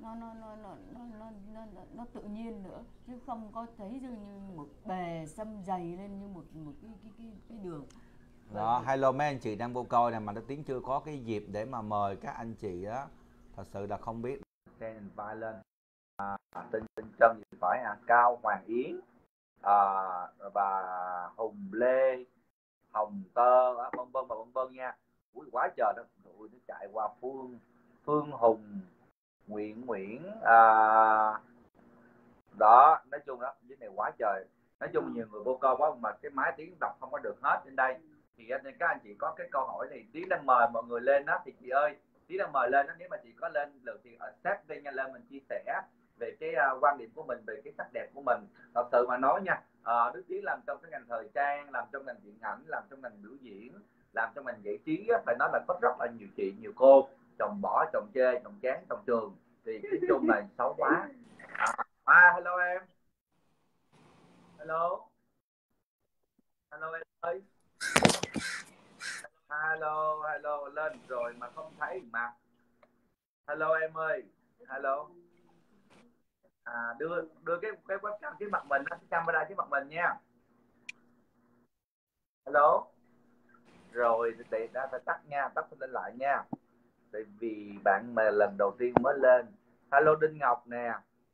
tự nhiên nữa, chứ không có thấy như một bề xăm dày lên như một cái đường. Đó, hello mấy anh chị đang vô coi nè, mà Đức Tiến chưa có cái dịp để mà mời các anh chị á, thật sự là không biết. Tên vai lên, tên chân thì phải Cao Hoàng Yến, và Hùng Lê, Hồng Tơ, vân vân nha. Ui quá trời đó, tụi nó chạy qua Phương Hùng, Nguyễn, đó, nói chung đó, dưới này quá trời. Nói chung nhiều người vô coi quá mà cái máy Tiến đọc không có được hết trên đây. Thì nên các anh chị có cái câu hỏi này Tiến đang mời mọi người lên đó, thì chị ơi Tiến đang mời lên đó, nếu mà chị có lên được thì sát đi nha, lên mình chia sẻ về cái quan điểm của mình về cái sắc đẹp của mình. Thật sự mà nói nha, Đức Tiến làm trong cái ngành thời trang, làm trong ngành điện ảnh, làm trong ngành biểu diễn, làm trong ngành giải trí á, phải nói là có rất là nhiều chị, nhiều cô chồng bỏ, chồng chê, chồng chán, chồng trường, thì nói chung là xấu quá. Hello em. Hello em ơi. Hello lên rồi mà không thấy mặt. Hello em ơi. Hello. Đưa cái webcam trước mặt mình, cái camera trước mặt mình nha. Hello. Rồi để ta phải tắt nha, tắt lên lại nha. Tại vì bạn mà lần đầu tiên mới lên. Hello Đinh Ngọc nè.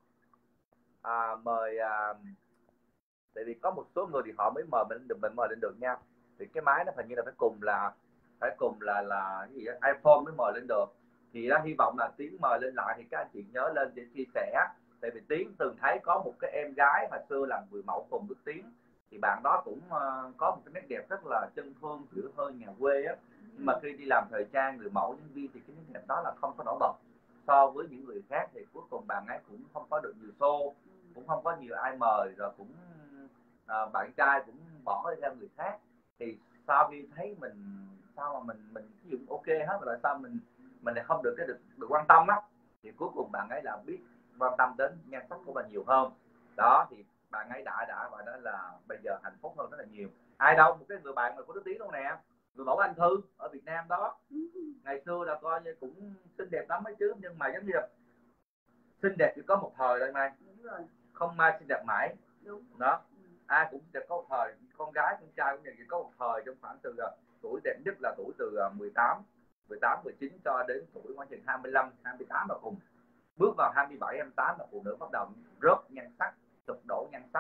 Mời tại vì có một số người thì họ mới mời mình mời lên được nha. Thì cái máy nó hình như là phải cùng là cái gì đó, iPhone mới mời lên được. Thì đó, hy vọng là Tiến mời lên lại thì các anh chị nhớ lên để chia sẻ. Tại vì Tiến từng thấy có một cái em gái hồi xưa làm người mẫu cùng với Tiến, thì bạn đó cũng có một cái nét đẹp rất là chân thương, kiểu hơi nhà quê á, nhưng mà khi đi làm thời trang người mẫu nhân viên thì cái nét đẹp đó là không có nổi bật so với những người khác. Thì cuối cùng bạn ấy cũng không có được nhiều show, cũng không có nhiều ai mời, rồi cũng bạn trai cũng bỏ đi theo người khác. Thì sau khi thấy mình sao mà mình ví dụ ok hết rồi, sao mình lại không được được quan tâm á, thì cuối cùng bạn ấy là biết quan tâm đến nhan sắc của mình nhiều hơn. Đó thì bạn ấy đã và đó là bây giờ hạnh phúc hơn rất là nhiều. Ai đâu, một cái người bạn mà của Đức Tiến luôn nè, người mẫu Anh Thư ở Việt Nam đó. Ngày xưa là coi như cũng xinh đẹp lắm ấy chứ, nhưng mà giống như là xinh đẹp chỉ có một thời thôi Mai, không mai xinh đẹp mãi. Đó, ai cũng đẹp có một thời, con gái con trai cũng vậy, chỉ có một thời trong khoảng từ tuổi đẹp nhất là tuổi từ 18 19 cho đến tuổi khoảng chừng 25 28 là cùng. Bước vào 27 28 là phụ nữ bắt đầu rớt nhan sắc, sụp đổ nhan sắc.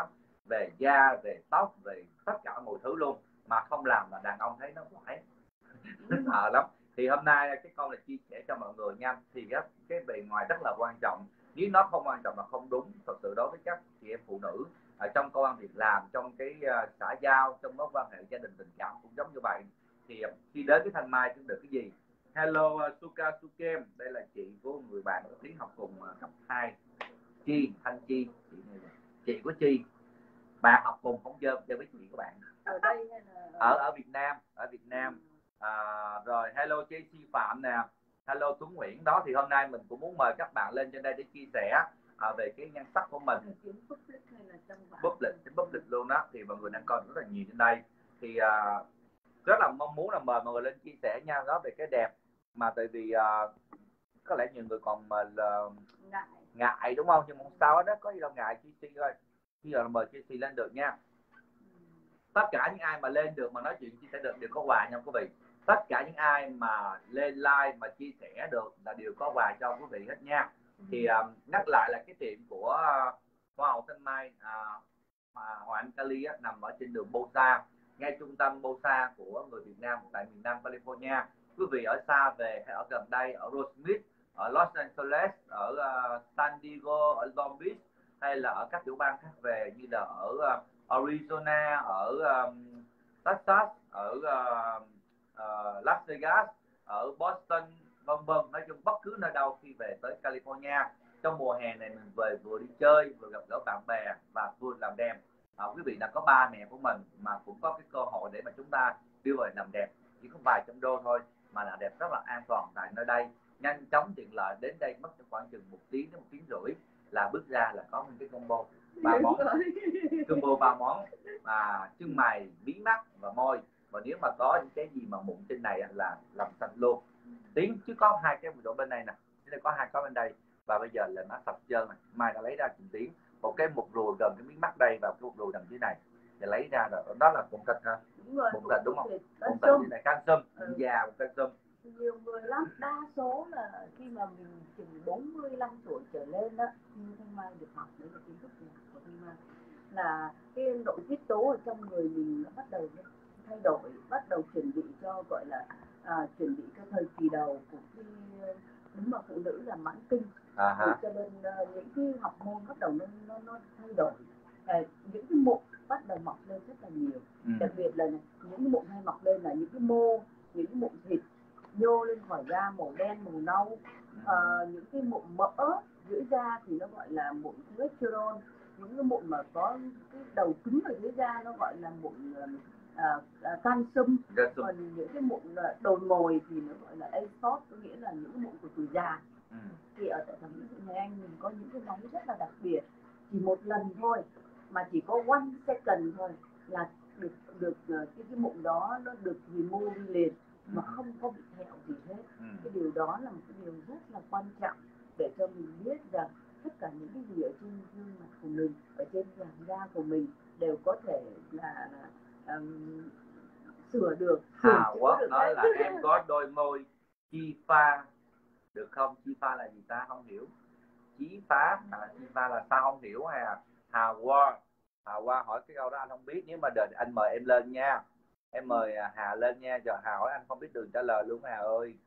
về da, về tóc, về tất cả mọi thứ luôn, mà không làm là đàn ông thấy nó quải. Nó sợ lắm. Thì hôm nay cái con là chia sẻ cho mọi người nha, thì cái bề ngoài rất là quan trọng, nếu nó không quan trọng là không đúng. Thật sự đối với các chị em phụ nữ trong công ăn việc làm, trong cái xã giao, trong mối quan hệ gia đình tình cảm cũng giống như vậy. Thì khi đến với Thanh Mai chúng được cái gì? Hello Suka Sukem, đây là chị của người bạn có tiếng học cùng cấp 2 Chi, Thanh Chi, chị của Chi, bạn học cùng không chơi với chị của bạn ở đây hay là ở Việt Nam. Rồi hello JC Phạm nè, hello Tuấn Nguyễn đó. Thì hôm nay mình cũng muốn mời các bạn lên trên đây để chia sẻ về cái nhan sắc của mình, public luôn đó, thì mọi người đang coi rất là nhiều trên đây. Thì rất là mong muốn là mời mọi người lên chia sẻ nha, đó về cái đẹp. Mà tại vì có lẽ nhiều người còn mà là ngại đúng không, nhưng mà không sao đó, có gì đâu ngại. JC thôi, bây giờ là mời JC lên được nha. Tất cả những ai mà lên được mà nói chuyện chia sẻ được đều có quà nha quý vị. Tất cả những ai mà lên live mà chia sẻ được là đều có quà cho quý vị hết nha. Thì nhắc lại là cái tiệm của Hoa hậu Thanh Mai Hoa Anh Kali nằm ở trên đường Bosa, ngay trung tâm Bosa của người Việt Nam tại miền Nam California. Quý vị ở xa về hay ở gần đây, ở Rosemead, ở Los Angeles, ở San Diego, ở Long Beach, hay là ở các tiểu bang khác về như là ở Arizona, ở Texas, ở Las Vegas, ở Boston, vân vân. Nói chung bất cứ nơi đâu khi về tới California trong mùa hè này, mình về vừa đi chơi, vừa gặp gỡ bạn bè và vừa làm đẹp. Quý vị đã có ba mẹ của mình mà cũng có cái cơ hội để mà chúng ta đưa về làm đẹp, chỉ có vài trăm đô thôi mà là đẹp rất là an toàn tại nơi đây, nhanh chóng, tiện lợi. Đến đây mất trong khoảng chừng 1 tiếng đến 1 tiếng rưỡi là bước ra là có những cái combo 3 món chân mày, mí mắt và môi. Và nếu mà có những cái gì mà mụn trên này là làm sạch luôn. Tiến chứ có 2 cái chỗ bên đây nè, đây có 2 cái bên đây, và bây giờ là nó sạch trơn này. Mai đã lấy ra cùng Tiến một cái mụn ruồi gần cái miếng mắt đây và cái mụn ruồi đằng dưới này để lấy ra rồi. Đó là bụng thịt ha. Bụng thịt đúng không? Bụng thịt dưới này canxi, già canxi. Nhiều người lắm, đa số là khi mà mình chừng 45 tuổi trở lên đó, như Thanh Mai được học, đấy là kiến thức của Thanh Mai, là cái nội tiết tố ở trong người mình nó bắt đầu thay đổi, bắt đầu chuẩn bị cho gọi là chuẩn bị cho thời kỳ đầu của khi đúng mà phụ nữ là mãn kinh. Cho nên những cái hormone bắt đầu nó thay đổi, những cái mụn bắt đầu mọc lên rất là nhiều. Đặc biệt là những cái mụn hay mọc lên là những cái mô, những cái mụn thịt nhô lên khỏi da màu đen màu nâu, những cái mụn mỡ dưới da thì nó gọi là mụn cholesterol, những cái mụn mà có cái đầu cứng ở dưới da nó gọi là mụn canxi, còn những cái mụn đồi mồi thì nó gọi là A-spot, có nghĩa là những cái mụn của tuổi già. Thì ở tại thẩm mỹ viện nhà anh mình có những cái máy rất là đặc biệt, chỉ một lần thôi mà chỉ có 1 second thôi là được cái mụn đó nó được remove liền mà không có bị thẹo gì hết. Cái điều đó là một cái điều rất là quan trọng để cho mình biết rằng tất cả những cái gì ở trên gương mặt của mình, ở trên làn da của mình đều có thể là sửa được. Quốc nói là em có đôi môi chi pha được không? Chi pha là gì ta không hiểu. Chi pha là sao không hiểu à? Hà Hoa hỏi cái câu đó anh không biết, nếu mà đợi anh mời em lên nha. Em mời Hà lên nha, giờ Hà hỏi anh không biết đường trả lời luôn Hà ơi.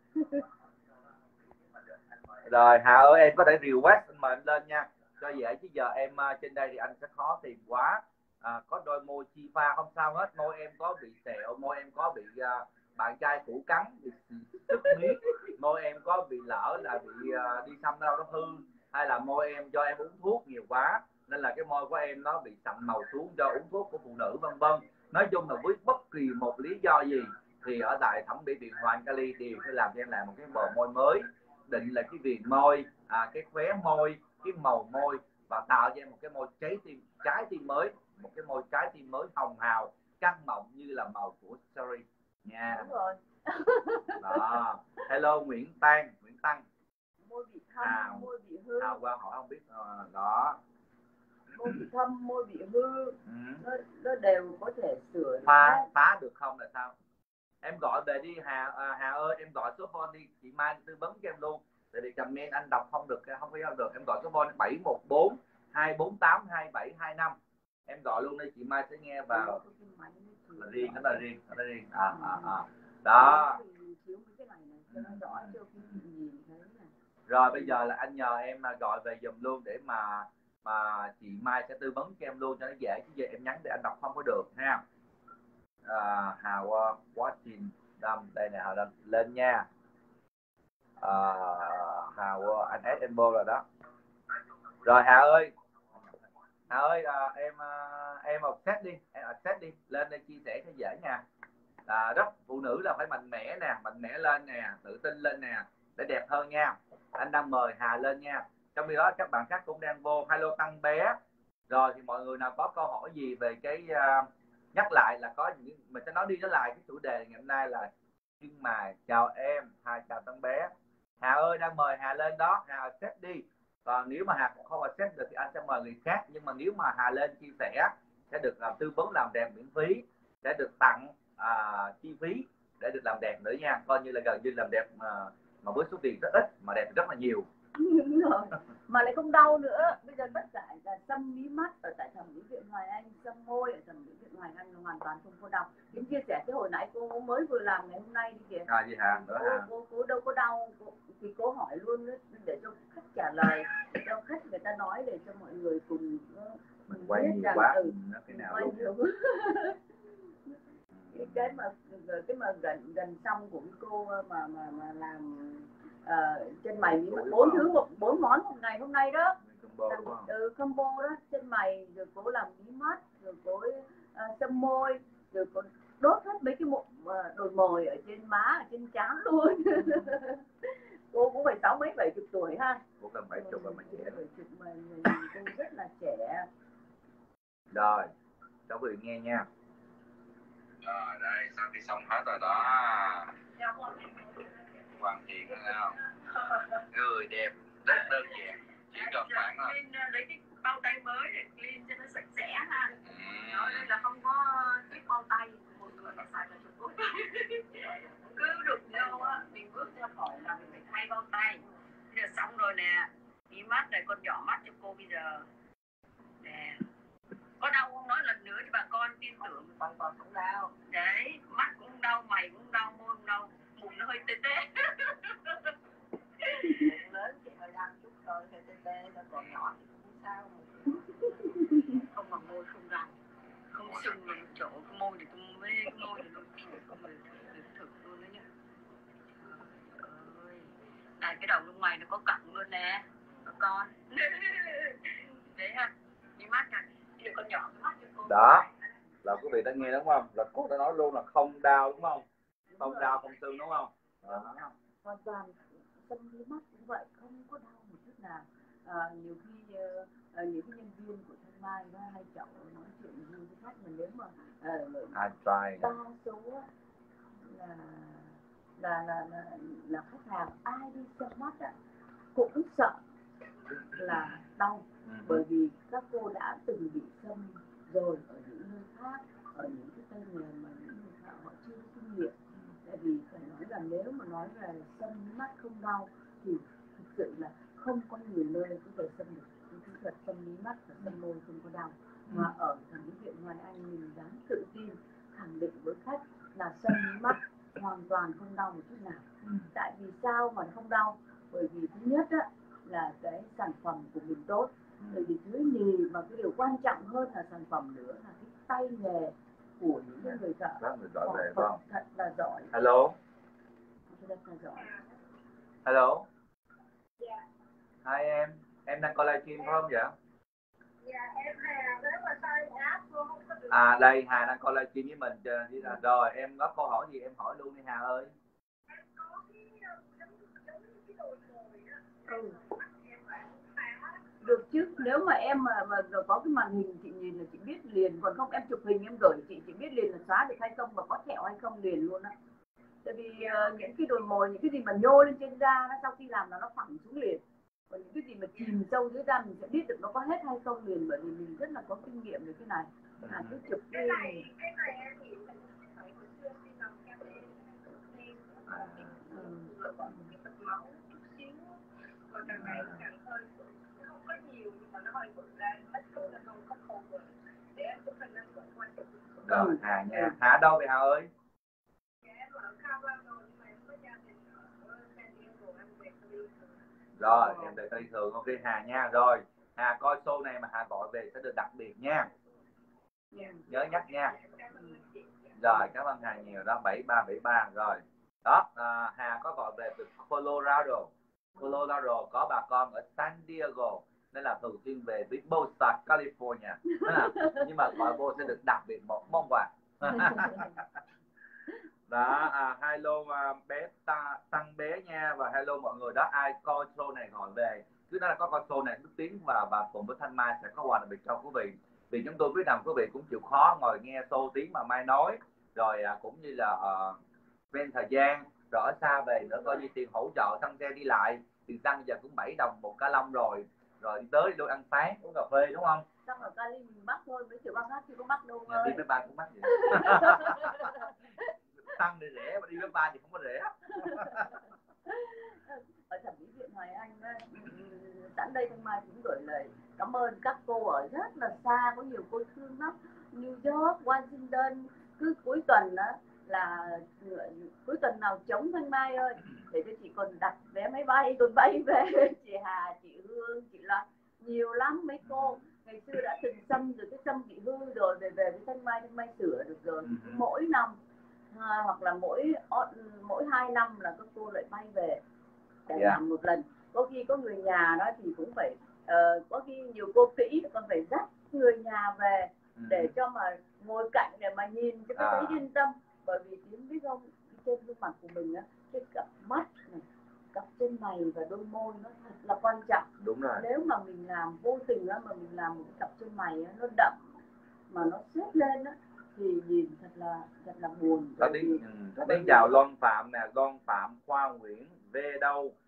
Rồi Hà ơi, em có thể request anh mời em lên nha cho dễ, chứ giờ em trên đây thì anh sẽ khó tìm quá. Có đôi môi chi pha không sao hết, môi em có bị sẹo, môi em có bị bạn trai cũ cắn, bị sức miết, môi em có bị lỡ là bị đi xăm đâu nó hư, hay là môi em do em uống thuốc nhiều quá nên là cái môi của em nó bị sậm màu xuống do uống thuốc của phụ nữ vân vân. Nói chung là với bất kỳ một lý do gì thì ở tại thẩm mỹ viện Hoa Anh Kali đều phải làm cho em lại một cái bờ môi mới, định là cái viền môi, cái khóe môi, cái màu môi, và tạo cho em một cái môi trái tim mới, một cái môi trái tim mới hồng hào căng mọng như là màu của Cherry nha. Đúng rồi. Đó. Hello Nguyễn Tăng. Môi bị thâm, môi bị hư. Qua hỏi không biết đó. Môi bị thâm, môi bị hư, nó đều có thể sửa. Phá được không là sao? Em gọi về đi Hà ơi, em gọi số phone đi, chị Mai tư vấn cho em luôn. Tại vì comment anh đọc không được, không có được. Em gọi số phone 714 248 2725. em gọi luôn đi, chị Mai sẽ nghe vào. Là riêng, nó là riêng, nó là riêng. Đó. Rồi bây giờ là anh nhờ em gọi về giùm luôn để mà chị Mai sẽ tư vấn cho em luôn cho nó dễ, chứ giờ em nhắn để anh đọc không có được ha. Hào watching đâm đây nè, Hào lên nha. Hào anh add em vô rồi đó. Rồi Hà ơi, em accept đi, lên đây chia sẻ cho dễ nha. Rất phụ nữ là phải mạnh mẽ nè, mạnh mẽ lên nè, tự tin lên nè để đẹp hơn nha. Anh đang mời Hà lên nha. Trong khi đó các bạn khác cũng đang vô. Hello Tăng bé. Rồi thì mọi người nào có câu hỏi gì về cái nhắc lại là có những mình sẽ nói đi nói lại cái chủ đề ngày hôm nay là nhưng mà chào em, Hà chào Tăng bé. Hà ơi đang mời Hà lên đó, Hà accept đi. Còn nếu mà Hà cũng không accept được thì anh sẽ mời người khác, nhưng mà nếu mà Hà lên chia sẻ sẽ được tư vấn làm đẹp miễn phí, sẽ được tặng chi phí để được làm đẹp nữa nha, coi như là gần như làm đẹp mà với số tiền rất ít mà đẹp rất là nhiều. Đúng rồi. Mà lại không đau nữa. Bây giờ tất cả là xăm mí mắt ở tại thẩm mỹ viện Hoài Anh, xăm môi ở thẩm mỹ viện Hoài Anh là hoàn toàn không có đau. Em chia sẻ cái hồi nãy cô mới vừa làm ngày hôm nay đi kìa. Gì Hà nữa Hà? Cô đâu có đau, thì cô hỏi luôn để cho khách trả lời, để cho khách người ta nói, để cho mọi người cùng mình quay nhiều quá cái nào luôn. cái mà gần xong của cô mà làm trên mày 4 món một ngày hôm nay đó, combo đó, trên mày rồi cố làm mí mắt, rồi cố xăm môi, rồi cố đốt hết mấy cái đồi mồi ở trên má, ở trên trán luôn. Cô cũng phải 70 tuổi ha. Cô gần 70 mà trẻ. Cô rất là trẻ. Rồi, cháu quý vị nghe nha. Rồi đây, sau khi xong hết rồi đó, hoàn thiện rồi không? Người đẹp rất đơn giản, chỉ cần khoảng là lấy cái bao tay mới để clean cho nó sạch sẽ ha. Đó, nên là không có cái bao tay một người xài là chục cứ đụng vô á, mình bước ra khỏi là mình phải thay bao tay. Bây giờ xong rồi nè, mí mắt này, con nhỏ mắt cho cô bây giờ nè. Có đau không nói lần nữa cho bà con tin tưởng. Còn không đau. Đấy, mắt cũng không đau, mày cũng không đau, môi cũng đau, bụng nó hơi tê tê. Lớn thì hơi đau chút thôi, hơi tê tê, còn nhỏ thì không sao. Không mà môi không đau, không sưng vào một chỗ, cái môi thì tôi mê, cái môi thì nó không phải thực luôn đấy nhá. Trời ơi, này cái đầu lông mày nó có cẳng luôn nè, các con. Đấy ha, đi mắt này, thì con nhỏ cái mắt cho cô. Đó, là quý vị đã nghe đúng không? Là cô đã nói luôn là không đau đúng không? Không đau, không sưng đúng không? Đó. Hoàn toàn xăm mí mắt cũng vậy, không có đau một chút nào. Nhiều khi những cái nhân viên của Thanh Mai nó hay chọn nói chuyện với khách, mà nếu mà đa số là khách hàng ai đi xem mắt cũng sợ là đau, bởi vì các cô đã từng bị xăm rồi ở những nơi khác, ở những cái tay nghề mà những người thợ họ chưa có kinh nghiệm. Tại vì phải nói là nếu mà nói về xăm mắt không đau thì thực sự là không có nhiều nơi có thể xăm được cái kỹ thuật xăm mí mắt và xăm môi không có đau. Mà ở thẩm mỹ viện Hoài Anh mình dám tự tin khẳng định với khách là xăm mí mắt hoàn toàn không đau một chút nào. Tại vì sao mà không đau? Bởi vì thứ nhất là cái sản phẩm của mình tốt, rồi thì thứ nhì mà cái điều quan trọng hơn là sản phẩm nữa là cái tay nghề của những cái người thợ thật là giỏi. Hello. Rất là giỏi. Hello. Hai em đang coi livestream phải không vậy? Dạ em Hà, nếu mà sai app luôn không có được. Đây Hà đang coi livestream với mình. Rồi em có câu hỏi gì em hỏi luôn đi Hà ơi. Em có cái cái đồi mồi đó. Được chứ, nếu mà em mà có cái màn hình chị nhìn là chị biết liền, còn không em chụp hình em gửi chị biết liền là xóa được hay không và có thẹo hay không liền luôn á. Tại vì những cái đồi mồi, những cái gì mà nhô lên trên da nó sau khi làm là nó phẳng xuống liền. Còn những cái gì mà chìm sâu dưới da mình sẽ biết được nó có hết hay không liền, bởi vì mình rất là có kinh nghiệm về cái này. Cứ chụp đi. Cái này thì mình phải hồi xưa khi làm cái này rồi còn một cái tật máu chút xíu, còn càng ngày càng hơi không có nhiều nhưng mà nó hơi bự ra, ít là không có khâu rồi. Rồi Hà nha. Hà đâu vậy Hà ơi? Rồi em về Tây Thường, ok Hà nha. Rồi Hà coi show này mà Hà gọi về sẽ được đặc biệt nha, nhớ nhắc nha. Rồi cảm ơn Hà nhiều đó. 7373 rồi đó. Hà có gọi về từ Colorado. Colorado có bà con ở San Diego nên là thường xuyên về với Bosa, California. Nhưng mà gọi vô sẽ được đặc biệt một món quà. Đó. Hello bé Tăng bé nha, và hello mọi người đó. Ai coi show này gọi về cứ nói là có coi show này Đức Tiến và cùng với Thanh Mai sẽ có quà đặc biệt cho quý vị, vì chúng tôi biết rằng quý vị cũng chịu khó ngồi nghe show Tiến mà Mai nói, rồi cũng như là ven thời gian rồi ở xa về nữa, coi như tiền hỗ trợ xăng xe đi lại, tiền xăng giờ cũng 7 đồng một ca lông rồi đi tới đi đâu ăn sáng uống cà phê đúng không? Xong ở Cali mình bắt thôi, mấy triệu bác khác chứ có bắt đâu Đi với ba cũng mắc vậy. Xăng thì rẻ mà đi với ba thì không có rẻ. Ở thẩm mỹ viện Hoài Anh sẵn đây Thanh Mai cũng gửi lời cảm ơn các cô ở rất là xa, có nhiều cô thương lắm, New York, Washington. Cứ cuối tuần đó là cuối tuần nào trống Thanh Mai ơi để cho chị còn đặt vé máy bay còn bay về. Chị Hà, chị Hương, chị Loan, nhiều lắm mấy cô ngày xưa đã từng xăm rồi, cái xăm bị hư rồi về với Thanh Mai sửa được rồi. Mỗi năm hoặc là mỗi 2 năm là các cô lại bay về để làm một lần. Có khi có người nhà đó thì cũng phải có khi nhiều cô kỹ còn phải dắt người nhà về để cho mà ngồi cạnh để mà nhìn cho cái thấy yên tâm. Bởi vì Tiến biết không, trên gương mặt của mình á, cái cặp mắt này, cặp chân mày và đôi môi nó thật là quan trọng. Đúng rồi. Nếu mà mình làm vô tình á, mà mình làm một cặp chân mày á, nó đậm mà nó xếp lên á thì nhìn thật là buồn. Đến chào Loan Phạm nè, Loan Phạm Khoa Nguyễn về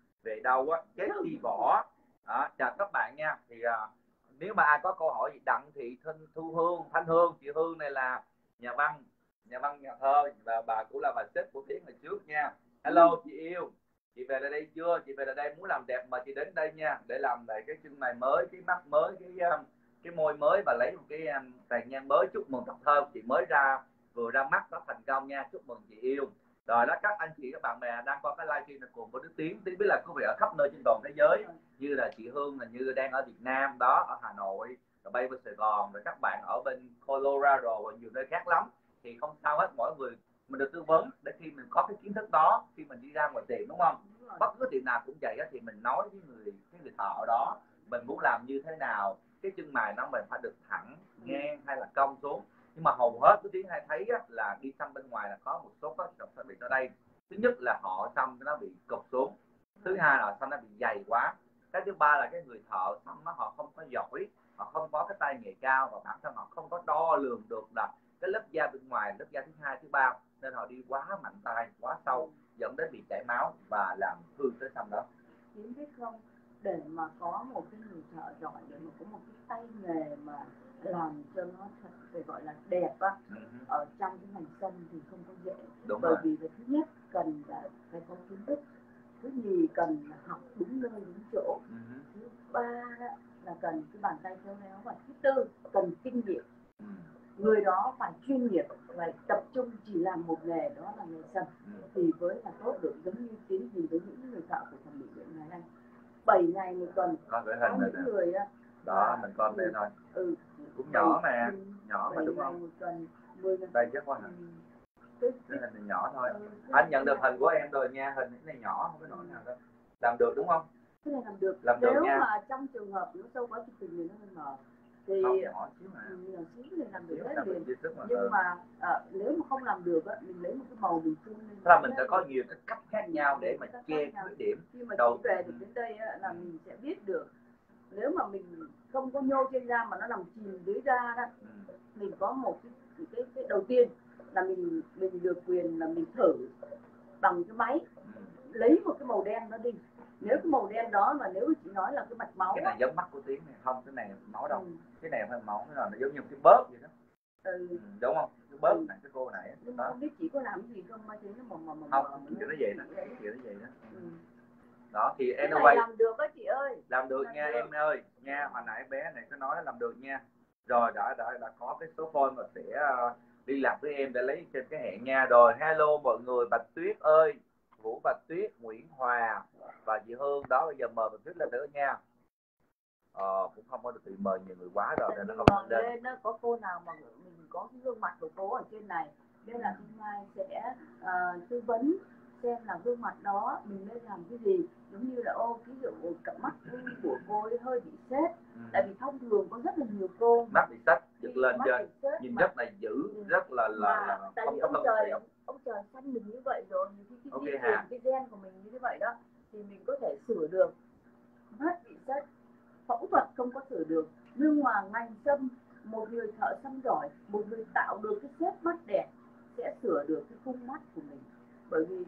đâu á, chết đi võ. Chào các bạn nha. Thì nếu mà ai có câu hỏi gì Đặng Thị Thanh Hương, chị Hương này là nhà văn nhà thơ, và bà cũng là bà sếp của Tiến hồi trước nha. Hello chị yêu, chị về lại đây chưa? Chị về lại đây muốn làm đẹp mà chị đến đây nha, để làm lại cái chân mày mới, cái mắt mới, cái môi mới, và lấy một cái tàn nhang mới. Chúc mừng tập thơ chị mới vừa ra mắt nó thành công nha, chúc mừng chị yêu. Rồi đó, các anh chị các bạn bè đang có cái livestream này cùng với Đức Tiến biết là quý vị ở khắp nơi trên toàn thế giới, như là chị Hương là như đang ở Việt Nam đó, ở Hà Nội, rồi bay về Sài Gòn, rồi các bạn ở bên Colorado và nhiều nơi khác lắm. Thì không sao hết, mỗi người mình được tư vấn để khi mình có cái kiến thức đó khi mình đi ra ngoài tiệm, đúng không? Bất cứ tiệm nào cũng vậy á, thì mình nói với người thợ đó mình muốn làm như thế nào, cái chân mày nó mình phải được thẳng ngang hay là cong xuống. Nhưng mà hầu hết cái Tiến hay thấy á, là đi xăm bên ngoài là có một số các đặc biệt ở đây. Thứ nhất là họ xăm nó bị cụp xuống, thứ hai là xăm nó bị dày quá, cái thứ ba là cái người thợ xăm nó họ không có giỏi, họ không có cái tay nghề cao, và bản thân họ không có đo lường được là cái lớp da bên ngoài, lớp da thứ hai thứ ba, nên họ đi quá mạnh tay quá sâu dẫn đến bị chảy máu và làm hư cái xăm đó. Tiến biết không, để mà có một cái người thợ giỏi, để mà có một cái tay nghề mà làm cho nó thật phải gọi là đẹp á, ở trong cái ngành xăm thì không có dễ. Đúng bởi rồi. Vì thứ nhất cần là phải có kiến thức, thứ nhì cần là học đúng nơi đúng chỗ, thứ ba là cần cái bàn tay khéo léo, và thứ tư cần kinh nghiệm. Người đó phải chuyên nghiệp, phải tập trung chỉ làm một nghề, đó là nghề xăm thì với là tốt được. Giống như Tiến gì với những người thợ của thẩm mỹ viện Hoài Anh 7 ngày một tuần, có những người đó mình coi đây thôi. Cũng nhỏ mà nhỏ mà đúng không? Một tuần 10 ngày. Đây chắc quá hả? Cái hình này nhỏ thôi. Anh nhận được hình của em rồi nha, hình này nhỏ không có nổi nào đâu. Làm được đúng không? Cái này làm được. Làm nếu được nha. mà trong trường hợp nó sâu quá thì tình thì nó hơi mờ thì không, nhỏ xíu mà. Nhỏ xíu thì làm được hết liền. Mà nhưng mà nếu mà không làm được á, mình lấy một cái màu mình phun lên. Là mình sẽ có nhiều cái cách khác nhau để mà che khuyết điểm. Khi mà chị về được đến đây á, là mình sẽ biết được. Nếu mà mình không có nhô trên da mà nó nằm chìm dưới da đó, mình có một cái đầu tiên là mình được quyền là mình thử bằng cái máy lấy một cái màu đen nó đi. Nếu cái màu đen đó mà nếu chị nói là cái mạch máu, cái này giống mắt của Tiến này không, cái này máu đâu. Cái này phải máu, nó giống như cái bớt vậy đó. Đúng không? Cái bớt này, cái cô này nhưng mà không biết chị có làm gì không, mà thấy nó mờ không, kiểu nó vậy đó, kiểu nó vậy đó. Đó thì anyway, làm được đó chị ơi. Làm được nha em ơi nha. Hồi nãy bé này có nói làm được nha. Rồi đã có cái số phone và sẽ liên lạc với em để lấy trên cái hẹn nha. Rồi hello mọi người, Bạch Tuyết ơi, Vũ Bạch Tuyết, Nguyễn Hòa và chị Hương đó, bây giờ mời Bạch Tuyết lên nữa nha. Cũng không có được bị mời nhiều người quá rồi nên nó không lên. Nó có cô nào mà mình có cái gương mặt của cô ở trên này nên là Thanh Mai sẽ tư vấn xem là gương mặt đó mình nên làm cái gì, giống như là ví dụ cặp mắt của cô ấy hơi bị sét, tại vì thông thường có rất là nhiều cô mắt bị sách giật lên trên nhìn rất là dữ, rất là tại không vì có ông thân trời thiện. ông trời xanh mình như vậy rồi, Okay, cái gen của mình như vậy đó thì mình có thể sửa được. Mắt bị sét phẫu thuật không có sửa được, nhưng mà ngành sâm, một người thợ sâm giỏi, một người tạo được cái xếp mắt đẹp sẽ sửa được cái khung mắt của mình. Bởi vì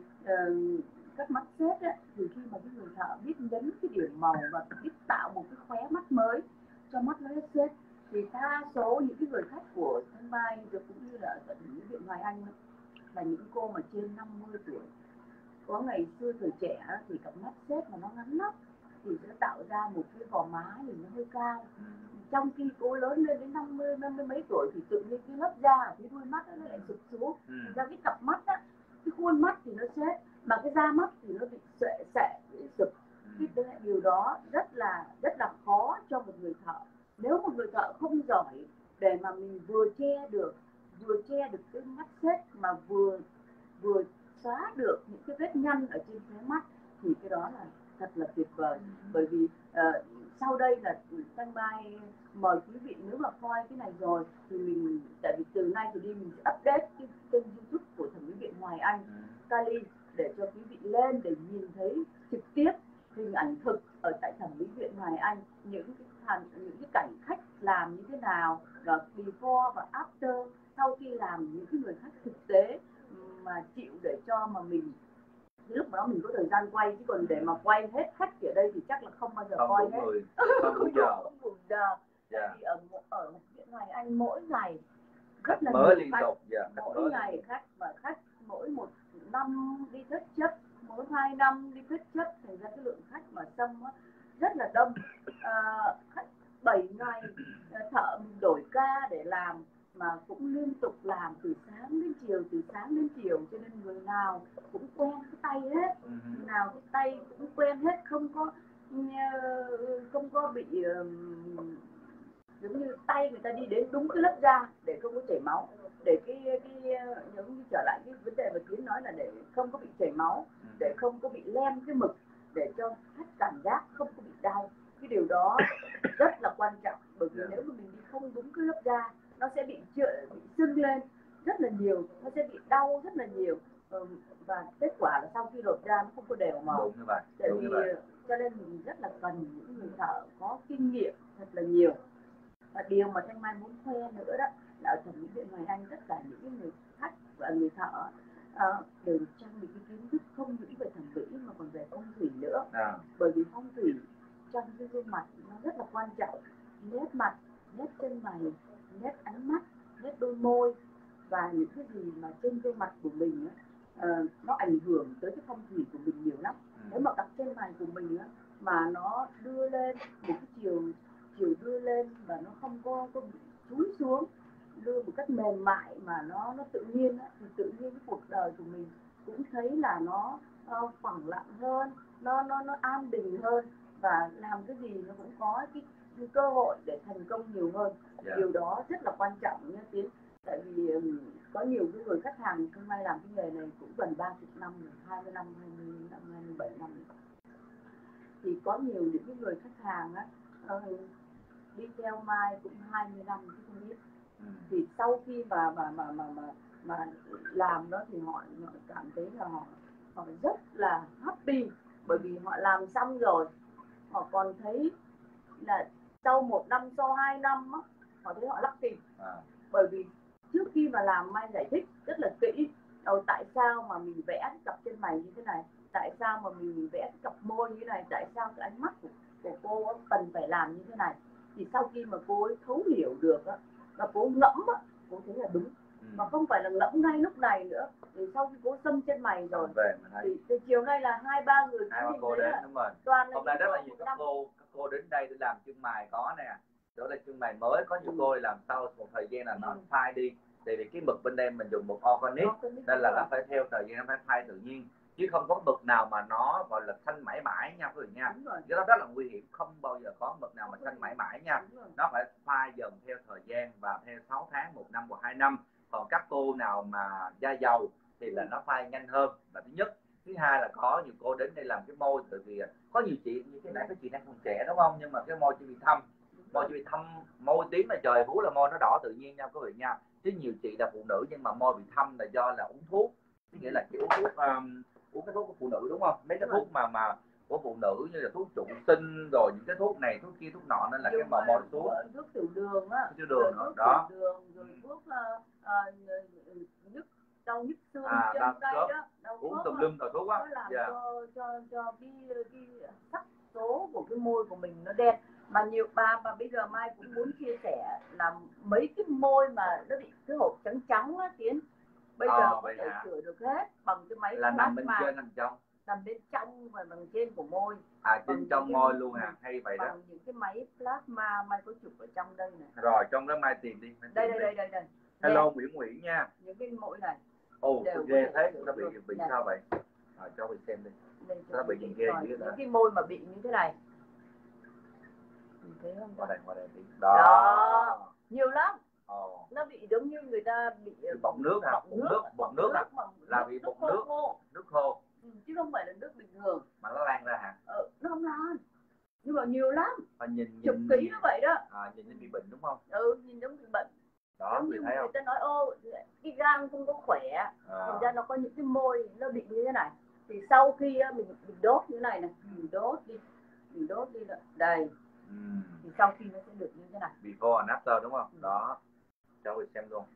các mắt xếp ấy, thì khi mà cái người thợ biết nhấn cái điểm màu và biết tạo một cái khóe mắt mới cho mắt nó hết xếp, thì đa số những cái người khách của Thanh Mai rồi cũng như là tận những viện Hoài Anh ấy, là những cô mà trên 50 tuổi. Có ngày xưa tuổi trẻ thì cặp mắt xếp mà nó ngắn lắm thì sẽ tạo ra một cái gò má thì nó hơi cao. Trong khi cô lớn lên đến 50 mấy tuổi thì tự nhiên cái lớp da ở cái đuôi mắt nó lại sụp xuống. Ra cái cặp mắt á, cái khuôn mắt thì nó xếp mà cái da mắt thì nó bị sệ bị sụp. Cái điều đó rất là khó cho một người thợ. Nếu một người thợ không giỏi để mà mình vừa che được cái mắt xếp mà vừa xóa được những cái vết nhăn ở trên khóe mắt thì cái đó là thật là tuyệt vời. Bởi vì sau đây là Thanh Mai mời quý vị, nếu mà coi cái này rồi thì mình, tại vì từ nay trở đi mình sẽ update cái kênh YouTube của Thẩm mỹ viện Hoài Anh Cali để cho quý vị lên để nhìn thấy trực tiếp hình ảnh thực ở tại Thẩm mỹ viện Hoài Anh, những cái cảnh khách làm như thế nào, và before và after, sau khi làm những cái người khách thực tế mà chịu để cho mà mình lúc đó mình có thời gian quay, chứ còn để mà quay hết khách ở đây thì chắc là không bao giờ quay hết. Không đủ giờ. Vì ở viện Hoài Anh mỗi ngày rất là mới nhiều liên khách, tục, mỗi ngày khách, và khách mỗi một năm đi thất chấp, mỗi 2 năm đi thất chấp, thành ra cái lượng khách mà sâm rất là đông. Khách 7 ngày thợ mình đổi ca để làm mà cũng liên tục làm từ sáng đến chiều, cho nên người nào cũng quen cái tay hết, người nào cái tay cũng quen hết, không có bị giống như tay người ta đi đến đúng cái lớp da để không có chảy máu, để cái giống như trở lại cái vấn đề mà Tiến nói là để không có bị chảy máu, để không có bị lem cái mực, để cho khách cảm giác không có bị đau. Cái điều đó rất là quan trọng, bởi vì nếu mà mình đi không đúng cái lớp da nó sẽ bị sưng lên rất là nhiều, nó sẽ bị đau rất là nhiều, và kết quả là sau khi lột da nó không có đều màu. Tại vì cho nên mình rất là cần những người thợ có kinh nghiệm thật là nhiều. Và điều mà Thanh Mai muốn khoe nữa đó là ở Thẩm mỹ viện Hoài Anh, tất cả những người khách và người thợ đều trang bị cái kiến thức không những về thẩm mỹ mà còn về phong thủy nữa. Bởi vì phong thủy trong cái gương mặt nó rất là quan trọng, nét mặt, nét chân mày, nét ánh mắt, nét đôi môi và những cái gì mà trên gương mặt của mình nó ảnh hưởng tới cái phong thủy của mình nhiều lắm. Nếu mà cặp chân mày của mình mà nó đưa lên một cái chiều đưa lên và nó không có bị chúi xuống, đưa một cách mềm mại mà nó tự nhiên thì tự nhiên cái cuộc đời của mình cũng thấy là nó phẳng lặng hơn, nó an bình hơn, và làm cái gì nó cũng có cái cơ hội để thành công nhiều hơn. Điều đó rất là quan trọng nha Tiến. Tại vì có nhiều cái người khách hàng Thanh Mai làm cái nghề này cũng gần 30 năm rồi, 20 năm, 27 năm rồi. Thì có nhiều những cái người khách hàng đi theo Mai cũng 20 năm chứ không biết. Thì sau khi mà làm đó thì họ cảm thấy là họ rất là happy, bởi vì họ làm xong rồi họ còn thấy là sau 1 năm, sau 2 năm họ thấy họ lucky. Bởi vì trước khi mà làm Mai giải thích rất là kỹ tại sao mà mình vẽ cái cặp chân mày như thế này, tại sao mà mình vẽ cái cặp môi như thế này, tại sao cái ánh mắt của cô cần phải làm như thế này. Thì sau khi mà cô ấy thấu hiểu được và cô ngẫm cô thấy là đúng, mà không phải là ngẫm ngay lúc này nữa. Thì sau khi cô xâm chân mày rồi thì từ chiều nay là 2-3 người cô đến, đúng rồi. Toàn là hôm nay rất là nhiều các cô đến đây để làm chân mày có nè, đó là chân mày mới. Có nhiều cô làm sau một thời gian là nó phai đi, tại vì cái mực bên đây mình dùng mực organic nên là nó phải theo thời gian nó phải phai tự nhiên, chứ không có mực nào mà nó gọi là xanh mãi mãi nha quý vị nha. Cái đó rất là nguy hiểm, không bao giờ có mực nào mà xanh mãi mãi nha. Nó phải phai dần theo thời gian và theo 6 tháng, 1 năm hoặc 2 năm. Còn các cô nào mà da dầu thì là nó phai nhanh hơn là thứ nhất. Thứ hai là có nhiều cô đến đây làm cái môi, tại vì có nhiều chị như thế này, các chị đang còn trẻ đúng không, nhưng mà cái môi chỉ bị thâm, môi chỉ bị thâm, môi tím là trời phú là môi nó đỏ tự nhiên nha quý vị nha. Chứ nhiều chị là phụ nữ nhưng mà môi bị thâm là do là uống thuốc, nghĩa là chị uống thuốc uống cái thuốc của phụ nữ đúng không, mấy cái thuốc mà của phụ nữ như là thuốc trụ sinh rồi những cái thuốc này thuốc kia thuốc nọ, nên là cái màu môi xuống. Thuốc tiểu đường á, tiểu đường đó, rồi thuốc nhức đau nhức xương đau chân tay đó, uống tùm lum rồi thuốc á, nó làm cho cái sắc tố của cái môi của mình nó đen. Mà nhiều bà mà bây giờ Mai cũng muốn chia sẻ là mấy cái môi mà nó bị cái hộp trắng trắng á Tiến, bây giờ có thể sửa được hết bằng cái máy là nằm bên trên nằm trong, nằm bên trong và bằng trên của môi, trên trong môi luôn hả, hay vậy đó, bằng những cái máy plasma. Mai có chụp ở trong đây này, rồi trong đó Mai tìm đi, đây. Hello Nguyễn nha, những cái mũi này ghê thế, nó bị sao vậy, cho mình xem đi, nó bị gì ghê dữ những cái môi mà bị như thế này, thấy không? Qua đây đi. Đó. Nhiều lắm. Nó bị giống như người ta bị bọt nước hả? Bọt nước hả? Là bị bọt nước, nước khô. Chứ không phải là nước bình thường. Mà nó lan ra hả? Nó không lan. Nhưng mà nhiều lắm. Và nhìn chục ký nó vậy đó. Nhìn nó bị bệnh đúng không? Nhìn giống bị bệnh. Đó, giống như người ta nói cái gan không có khỏe, thành ra nó có những cái môi nó bị như thế này. Thì sau khi mình đốt như thế này này, mình đốt đi đây. Thì sau khi nó sẽ được như thế này. Before and after đúng không? Đó. Cho mình xem luôn.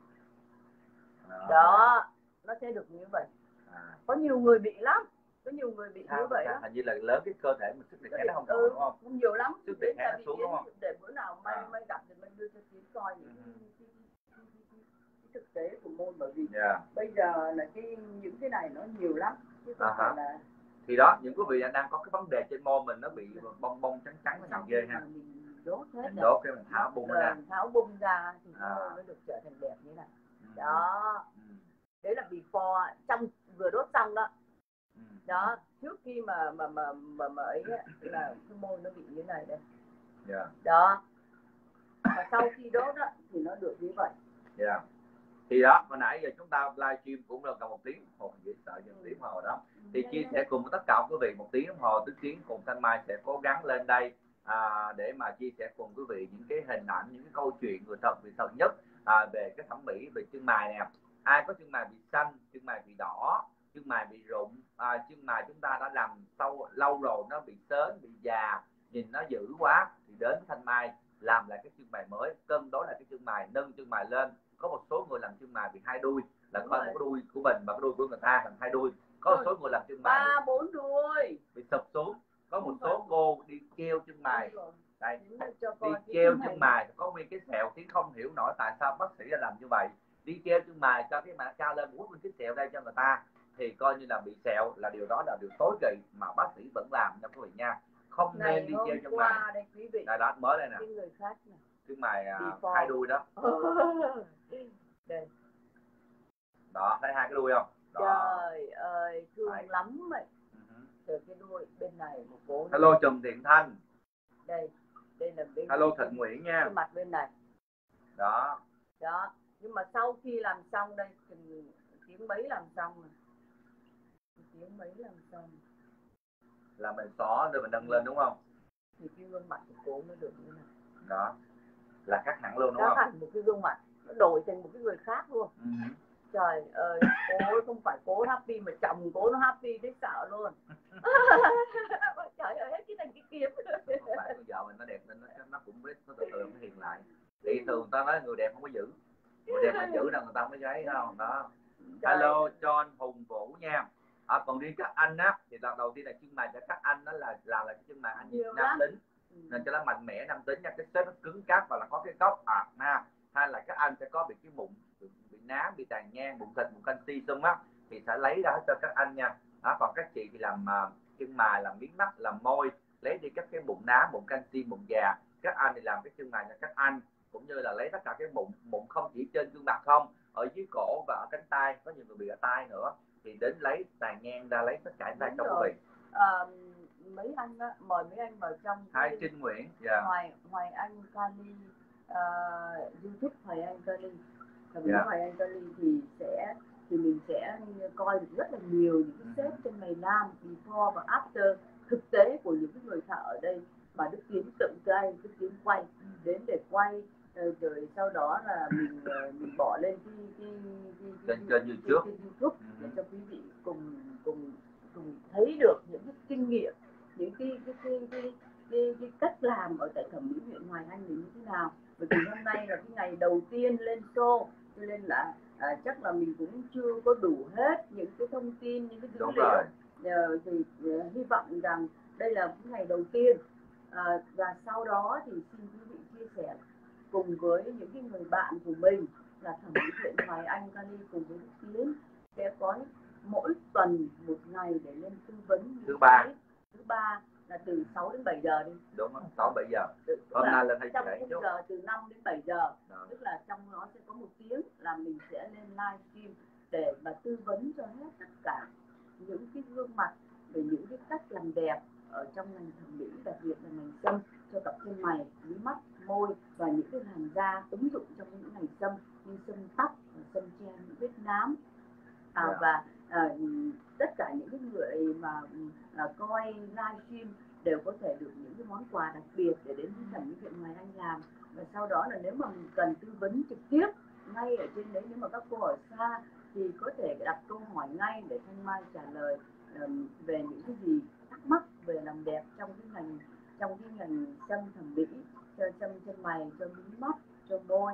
Đó, nó sẽ được như vậy. Có nhiều người bị lắm. Có nhiều người bị như vậy đó. Hình như là lớn cái cơ thể mình sức đề kháng nó không còn đúng không? Không nhiều lắm. Sức đề kháng nó xuống đúng không? Để bữa nào may gặp thì mình đưa cho Tiến coi những cái thực tế của môn, bởi vì bây giờ là những cái này nó nhiều lắm. Chứ không phải là... Thì đó, những quý vị đang có cái vấn đề trên môi mình nó bị bong bong trắng trắng nó ghê ha. Đốt hết, đốt cái mình tháo bung ra, thì môi nó được trở thành đẹp như này. Đó. Đấy là before, trong vừa đốt xong đó. Đó, trước khi mà ấy là cái môi nó bị như này đây. Đó. Và sau khi đốt đó thì nó được như vậy. Thì đó, hồi nãy giờ chúng ta livestream cũng được gần 1 tiếng đồng hồ, dễ sợ như 1 tiếng đồng hồ đó. Thì chia sẻ cùng với tất cả quý vị 1 tiếng đồng hồ, Đức Tiến cùng Thanh Mai sẽ cố gắng lên đây để mà chia sẻ cùng quý vị những cái hình ảnh, những cái câu chuyện người thật việc thật nhất về cái thẩm mỹ, về chân mày nè. Ai có chân mày bị xanh, chân mày bị đỏ, chân mày bị rụng, chân mày chúng ta đã làm lâu rồi nó bị xến, bị già, nhìn nó dữ quá thì đến Thanh Mai làm lại cái chân mày mới, cân đối lại cái chân mày, nâng chân mày lên. Có một số người làm chân mày bị 2 đuôi, là coi một cái đuôi của mình và cái đuôi của người ta thành 2 đuôi. Có một số người làm chân mày 3-4 đuôi bị sụp xuống. Có một số cô đi keo chân mày, đây, đi keo chân mày có nguyên cái sẹo. Tiếng không hiểu nổi tại sao bác sĩ làm như vậy. Đi keo chân mày cho cái mặt cao lên, quất lên cái sẹo đây cho người ta, thì coi như là bị sẹo, là điều đó là điều tối kỵ mà bác sĩ vẫn làm nha quý vị nha. Không nên đi keo chân mày. Đây đó, mới đây nè, chân mày 2 đuôi đó. Đây. Đó, thấy 2 cái đuôi không? Đó. Trời ơi, thương lắm vậy. Từ cái đuôi bên này một cố. Hello Trần Thiện Thanh. Đây là bên. Hello Thịnh Nguyễn nha. Cái mặt bên này. Đó. Đó, nhưng mà sau khi làm xong đây, tiếng mấy làm xong rồi. Tiếng mấy làm xong. Là mình xóa rồi mình nâng lên đúng không? Thì cái gương mặt của cô nó được như này. Đó. Là cắt hẳn luôn đúng không? Cắt hẳn một cái gương mặt, nó đổi thành một cái người khác luôn. Trời ơi, cô không phải cô happy mà chồng cô nó happy thấy sợ luôn. Trời ơi, hết cái thành cái kiếm. Không phải con vợ mình nó đẹp nên nó cũng biết, nó từ từ nó hiền lại. Thì thường ta nói người đẹp không có giữ, người đẹp mà giữ là người ta mới giấy không đó. Hello John Hùng Vũ nha. Còn riêng các anh á thì lần đầu tiên là chân mày cho các anh đó là cái chân mày anh nam tính, nên cho nó mạnh mẽ nam tính nha, cái xếp nó cứng cáp và là có cái góc ha. Hay là các anh sẽ có bị cái bụng bị nám, bị tàn nhang, bụng thịt, bụng canxi sưng á thì sẽ lấy ra hết cho các anh nha. Còn các chị thì làm chân mày, làm miếng mắt, làm môi, lấy đi các cái bụng nám, bụng canxi, bụng già các anh thì làm cái chân mày cho các anh, cũng như là lấy tất cả cái mụn không chỉ trên gương mặt không, ở dưới cổ và ở cánh tay, có nhiều người bị ở tay nữa, thì đến lấy tàn nhang ra, lấy tất cả tay cho quý vị. Mấy anh á, mời mấy anh vào trong Hai Trinh Nguyễn, Hoài Anh Kali, YouTube Hoài Anh Kali, Hoài Anh Kali thì mình sẽ coi được rất là nhiều những cái set trên mày nam before và after thực tế của những cái người thợ ở đây mà Đức Tiến tự tay, Đức Tiến quay đến để quay, rồi sau đó là mình bỏ lên cái kênh YouTube để cho quý vị cùng thấy được những cái kinh nghiệm, những cái cách làm ở tại thẩm mỹ viện Hoài Anh như thế nào. Bởi vì hôm nay là cái ngày đầu tiên lên show, cho nên là chắc là mình cũng chưa có đủ hết những cái thông tin, những cái dữ liệu. Thì hy vọng rằng đây là cái ngày đầu tiên, và sau đó thì xin quý vị chia sẻ cùng với những cái người bạn của mình là thẩm mỹ viện Hoài Anh Kali cùng với Đức Tiến sẽ có mỗi tuần một ngày để lên tư vấn. Thứ ba là từ 6 đến 7 giờ đi. Đúng không? 6-7 giờ. Hôm nay lên hay trễ chút. Giờ từ 5 đến 7 giờ. Đó. Tức là trong đó sẽ có 1 tiếng là mình sẽ lên livestream để mà tư vấn cho hết tất cả những cái gương mặt về những cái cách làm đẹp ở trong ngành thẩm mỹ, đặc biệt là ngành xăm cho cặp chân mày, mí mắt, môi và những cái làn da ứng dụng trong những ngành xăm như xăm tóc, xăm che những vết nám. Và tất cả những cái người mà coi livestream đều có thể được những cái món quà đặc biệt để đến với thẩm mỹ viện Hoài Anh làm. Và sau đó là nếu mà mình cần tư vấn trực tiếp ngay ở trên đấy, nếu mà các cô ở xa thì có thể đặt câu hỏi ngay để Thanh Mai trả lời về những cái gì thắc mắc về làm đẹp trong cái ngành xăm thẩm mỹ, cho xăm chân mày, cho mí mắt, cho môi.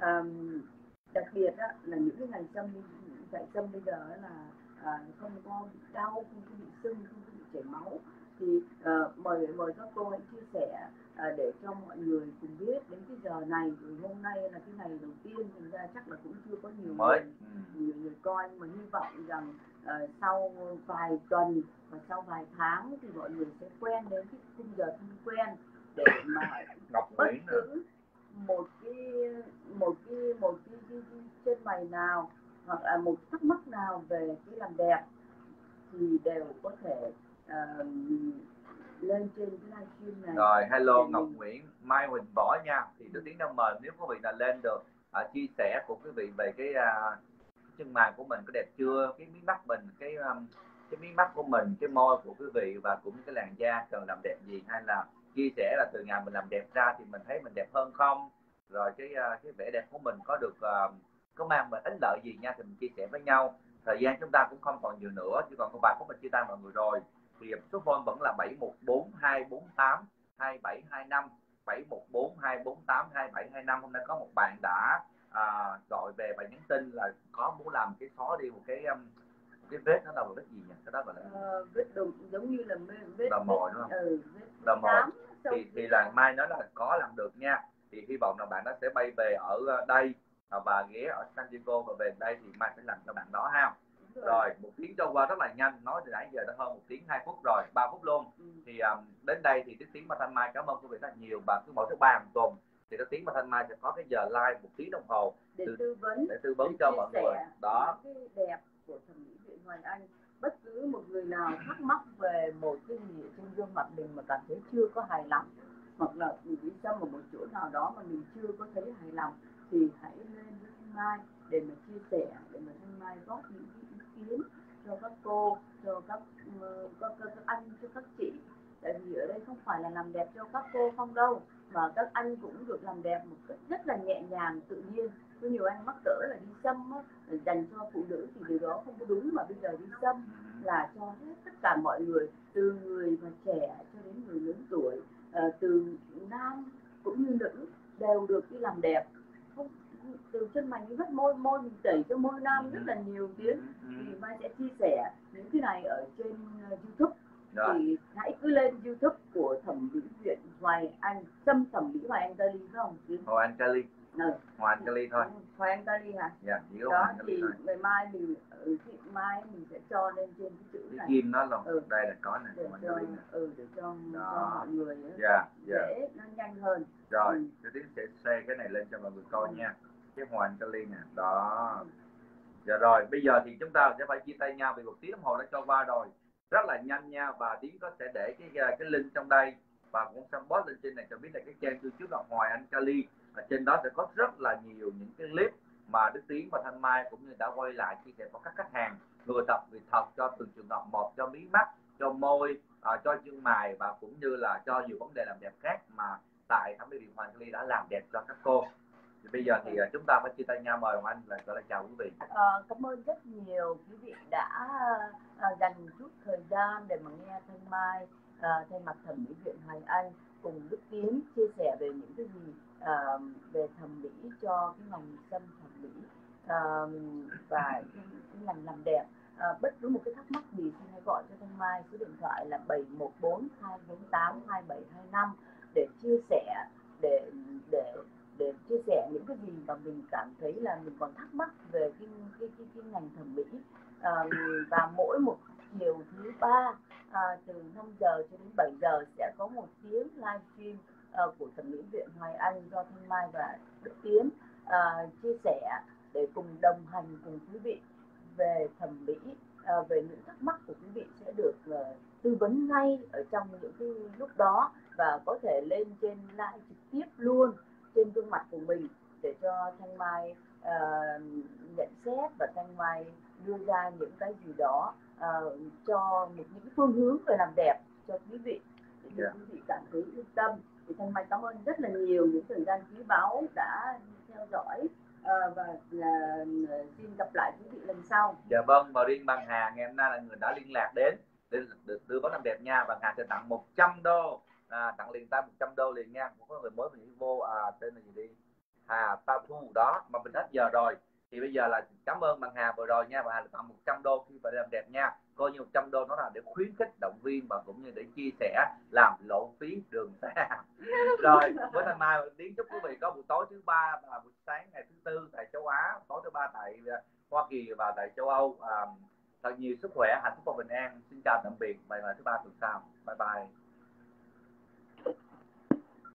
Đặc biệt á, là những cái ngành xăm bây giờ là không có đau, không có bị sưng, không có bị chảy máu, thì mời các cô hãy chia sẻ để cho mọi người cùng biết đến cái giờ này. Rồi hôm nay là cái ngày đầu tiên, thành ra chắc là cũng chưa có nhiều người coi, mà hy vọng rằng sau vài tuần và sau vài tháng thì mọi người sẽ quen đến cái khung giờ thân quen để mà bất cứ một cái chân mày nào hoặc là một thắc mắc nào về cái làm đẹp thì đều có thể lên trên cái livestream này. Rồi, hello Ngọc Nguyễn, Mai Huỳnh Võ nha. Thì Đức Tiến đang mời nếu quý vị là lên được chia sẻ của quý vị về cái chân mày của mình có đẹp chưa, cái mí mắt mình, cái mí mắt của mình, cái môi của quý vị và cũng cái làn da cần làm đẹp gì, hay là chia sẻ là từ ngày mình làm đẹp ra thì mình thấy mình đẹp hơn không, rồi cái vẻ đẹp của mình có được có mang mình ích lợi gì nha, thì mình chia sẻ với nhau. Thời gian chúng ta cũng không còn nhiều nữa, chỉ còn có vài phút mình chia tay mọi người rồi. Thì số phone vẫn là 714-248-2725, 714-248-2725. Hôm nay có một bạn đã gọi về và nhắn tin là có muốn làm cái xóa đi một cái vết, nó là một vết gì nhỉ? Cái đó gọi là vết đục, giống như là vết đầm mồi đúng không? Đầm mồi. Thì là Mai nói là có làm được nha. Thì hy vọng là bạn đó sẽ bay về ở đây và ghé ở San Diego và về đây thì Mai sẽ làm cho bạn đó ha. Rồi, 1 tiếng trôi qua rất là nhanh, nói từ nãy giờ đã hơn 1 tiếng 2 phút rồi, 3 phút luôn. Thì đến đây thì Đức Tiến và Thanh Mai cảm ơn quý vị rất là nhiều. Và cứ mỗi thứ 3 hàng tuần thì Đức Tiến và Thanh Mai sẽ có cái giờ live 1 tiếng đồng hồ để tư vấn cho mọi người. Đó. Cái đẹp của thẩm mỹ viện Hoài Anh. Bất cứ một người nào thắc mắc về một cái gì trên gương mặt mình mà cảm thấy chưa có hài lòng, hoặc là mình đi xăm ở một chỗ nào đó mà mình chưa có thấy hài lòng, thì hãy lên với Thanh Mai để mà chia sẻ, để mà Thanh Mai góp những cái ý kiến cho các cô, cho các anh, cho các chị. Tại vì ở đây không phải là làm đẹp cho các cô không đâu, mà các anh cũng được làm đẹp một cách rất là nhẹ nhàng, tự nhiên. Có nhiều anh mắc cỡ là đi xăm dành cho phụ nữ thì điều đó không có đúng, mà bây giờ đi xăm là cho hết tất cả mọi người, từ người mà trẻ cho đến người lớn tuổi, từ nam cũng như nữ đều được đi làm đẹp. Không, từ chân mày đến môi mình tẩy cho môi nam rất là nhiều tiếng. Thì Mai sẽ chia sẻ những cái này ở trên YouTube. Thì hãy cứ lên YouTube của thẩm mỹ viện Hoài Anh, xăm thẩm mỹ Hoài Anh Kali, phải không? Hoài Anh Kali. Hoàng Anh Kali thôi. Hoàng Anh Kali hả? Dạ, chỉ có đó Hoàng Anh Kali thì thôi. ngày mai mình mai mình sẽ cho lên trên cái chữ này. Kim nó luôn. Đây là có này, Hoàng Anh Kali nè. Để cho mọi người dễ nó nhanh hơn. Rồi, cái Tiến sẽ share cái này lên cho mọi người coi nha. Cái Hoàng Anh Kali nè, đó. Dạ rồi, bây giờ thì chúng ta sẽ phải chia tay nhau vì 1 tiếng đồng hồ đã cho qua rồi. Rất là nhanh nha, và Tiến có sẽ để cái link trong đây và cũng sẽ post lên trên này cho biết là cái trang YouTube là Hoàng Anh Kali. Ở trên đó sẽ có rất là nhiều những cái clip mà Đức Tiến và Thanh Mai cũng như đã quay lại chia sẻ của các khách hàng người tập người thật cho từng trường hợp một, cho mí mắt, cho môi, cho chân mày và cũng như là cho nhiều vấn đề làm đẹp khác mà tại thẩm mỹ viện Hoàng Anh Kali đã làm đẹp cho các cô. Thì bây giờ thì chúng ta phải chia tay nhau, mời Hoàng Anh là gọi là chào quý vị. Cảm ơn rất nhiều quý vị đã dành chút thời gian để mà nghe Thanh Mai thay mặt thẩm mỹ viện Hoài Anh cùng Đức Tiến chia sẻ về những cái gì về thẩm mỹ cho cái ngành xăm thẩm mỹ và cái ngành làm đẹp. Bất cứ một cái thắc mắc gì xin hãy gọi cho Thanh Mai, số điện thoại là 714 248 2725 để chia sẻ để chia sẻ những cái gì mà mình cảm thấy là mình còn thắc mắc về cái ngành thẩm mỹ. Và mỗi một chiều thứ ba từ 5 giờ cho đến 7 giờ sẽ có một tiếng livestream của thẩm mỹ viện Hoài Anh do Thanh Mai và Đức Tiến chia sẻ để cùng đồng hành cùng quý vị về thẩm mỹ, về những thắc mắc của quý vị sẽ được tư vấn ngay ở trong những cái lúc đó và có thể lên trên live trực tiếp luôn trên gương mặt của mình để cho Thanh Mai nhận xét và Thanh Mai đưa ra những cái gì đó cho những phương hướng về làm đẹp cho quý vị để quý vị cảm thấy yên tâm. Thì Thanh Mai cảm ơn rất là nhiều những thời gian quý báu đã theo dõi và xin gặp lại quý vị lần sau. Dạ vâng, và riêng Bằng Hà ngày hôm nay là người đã liên lạc đến để được tư vấn làm đẹp nha. Bằng Hà sẽ tặng 100 đô, tặng liền tay 100 đô liền nha. Một người mới mình vô tên là gì đi, Hà Tattoo đó mà mình hết giờ rồi. Thì bây giờ là cảm ơn Bằng Hà vừa rồi nha. Bằng Hà tặng 100 đô khi phải làm đẹp nha. Coi như 100 đô nó là để khuyến khích, động viên và cũng như để chia sẻ làm lộ phí đường xa. Rồi với Thanh Mai Tiến chúc quý vị có buổi tối thứ ba và buổi sáng ngày thứ tư tại châu Á, tối thứ ba tại Hoa Kỳ và tại châu Âu thật nhiều sức khỏe, hạnh phúc và bình an. Xin chào tạm biệt và ngày thứ ba tuần sau. Bye bye.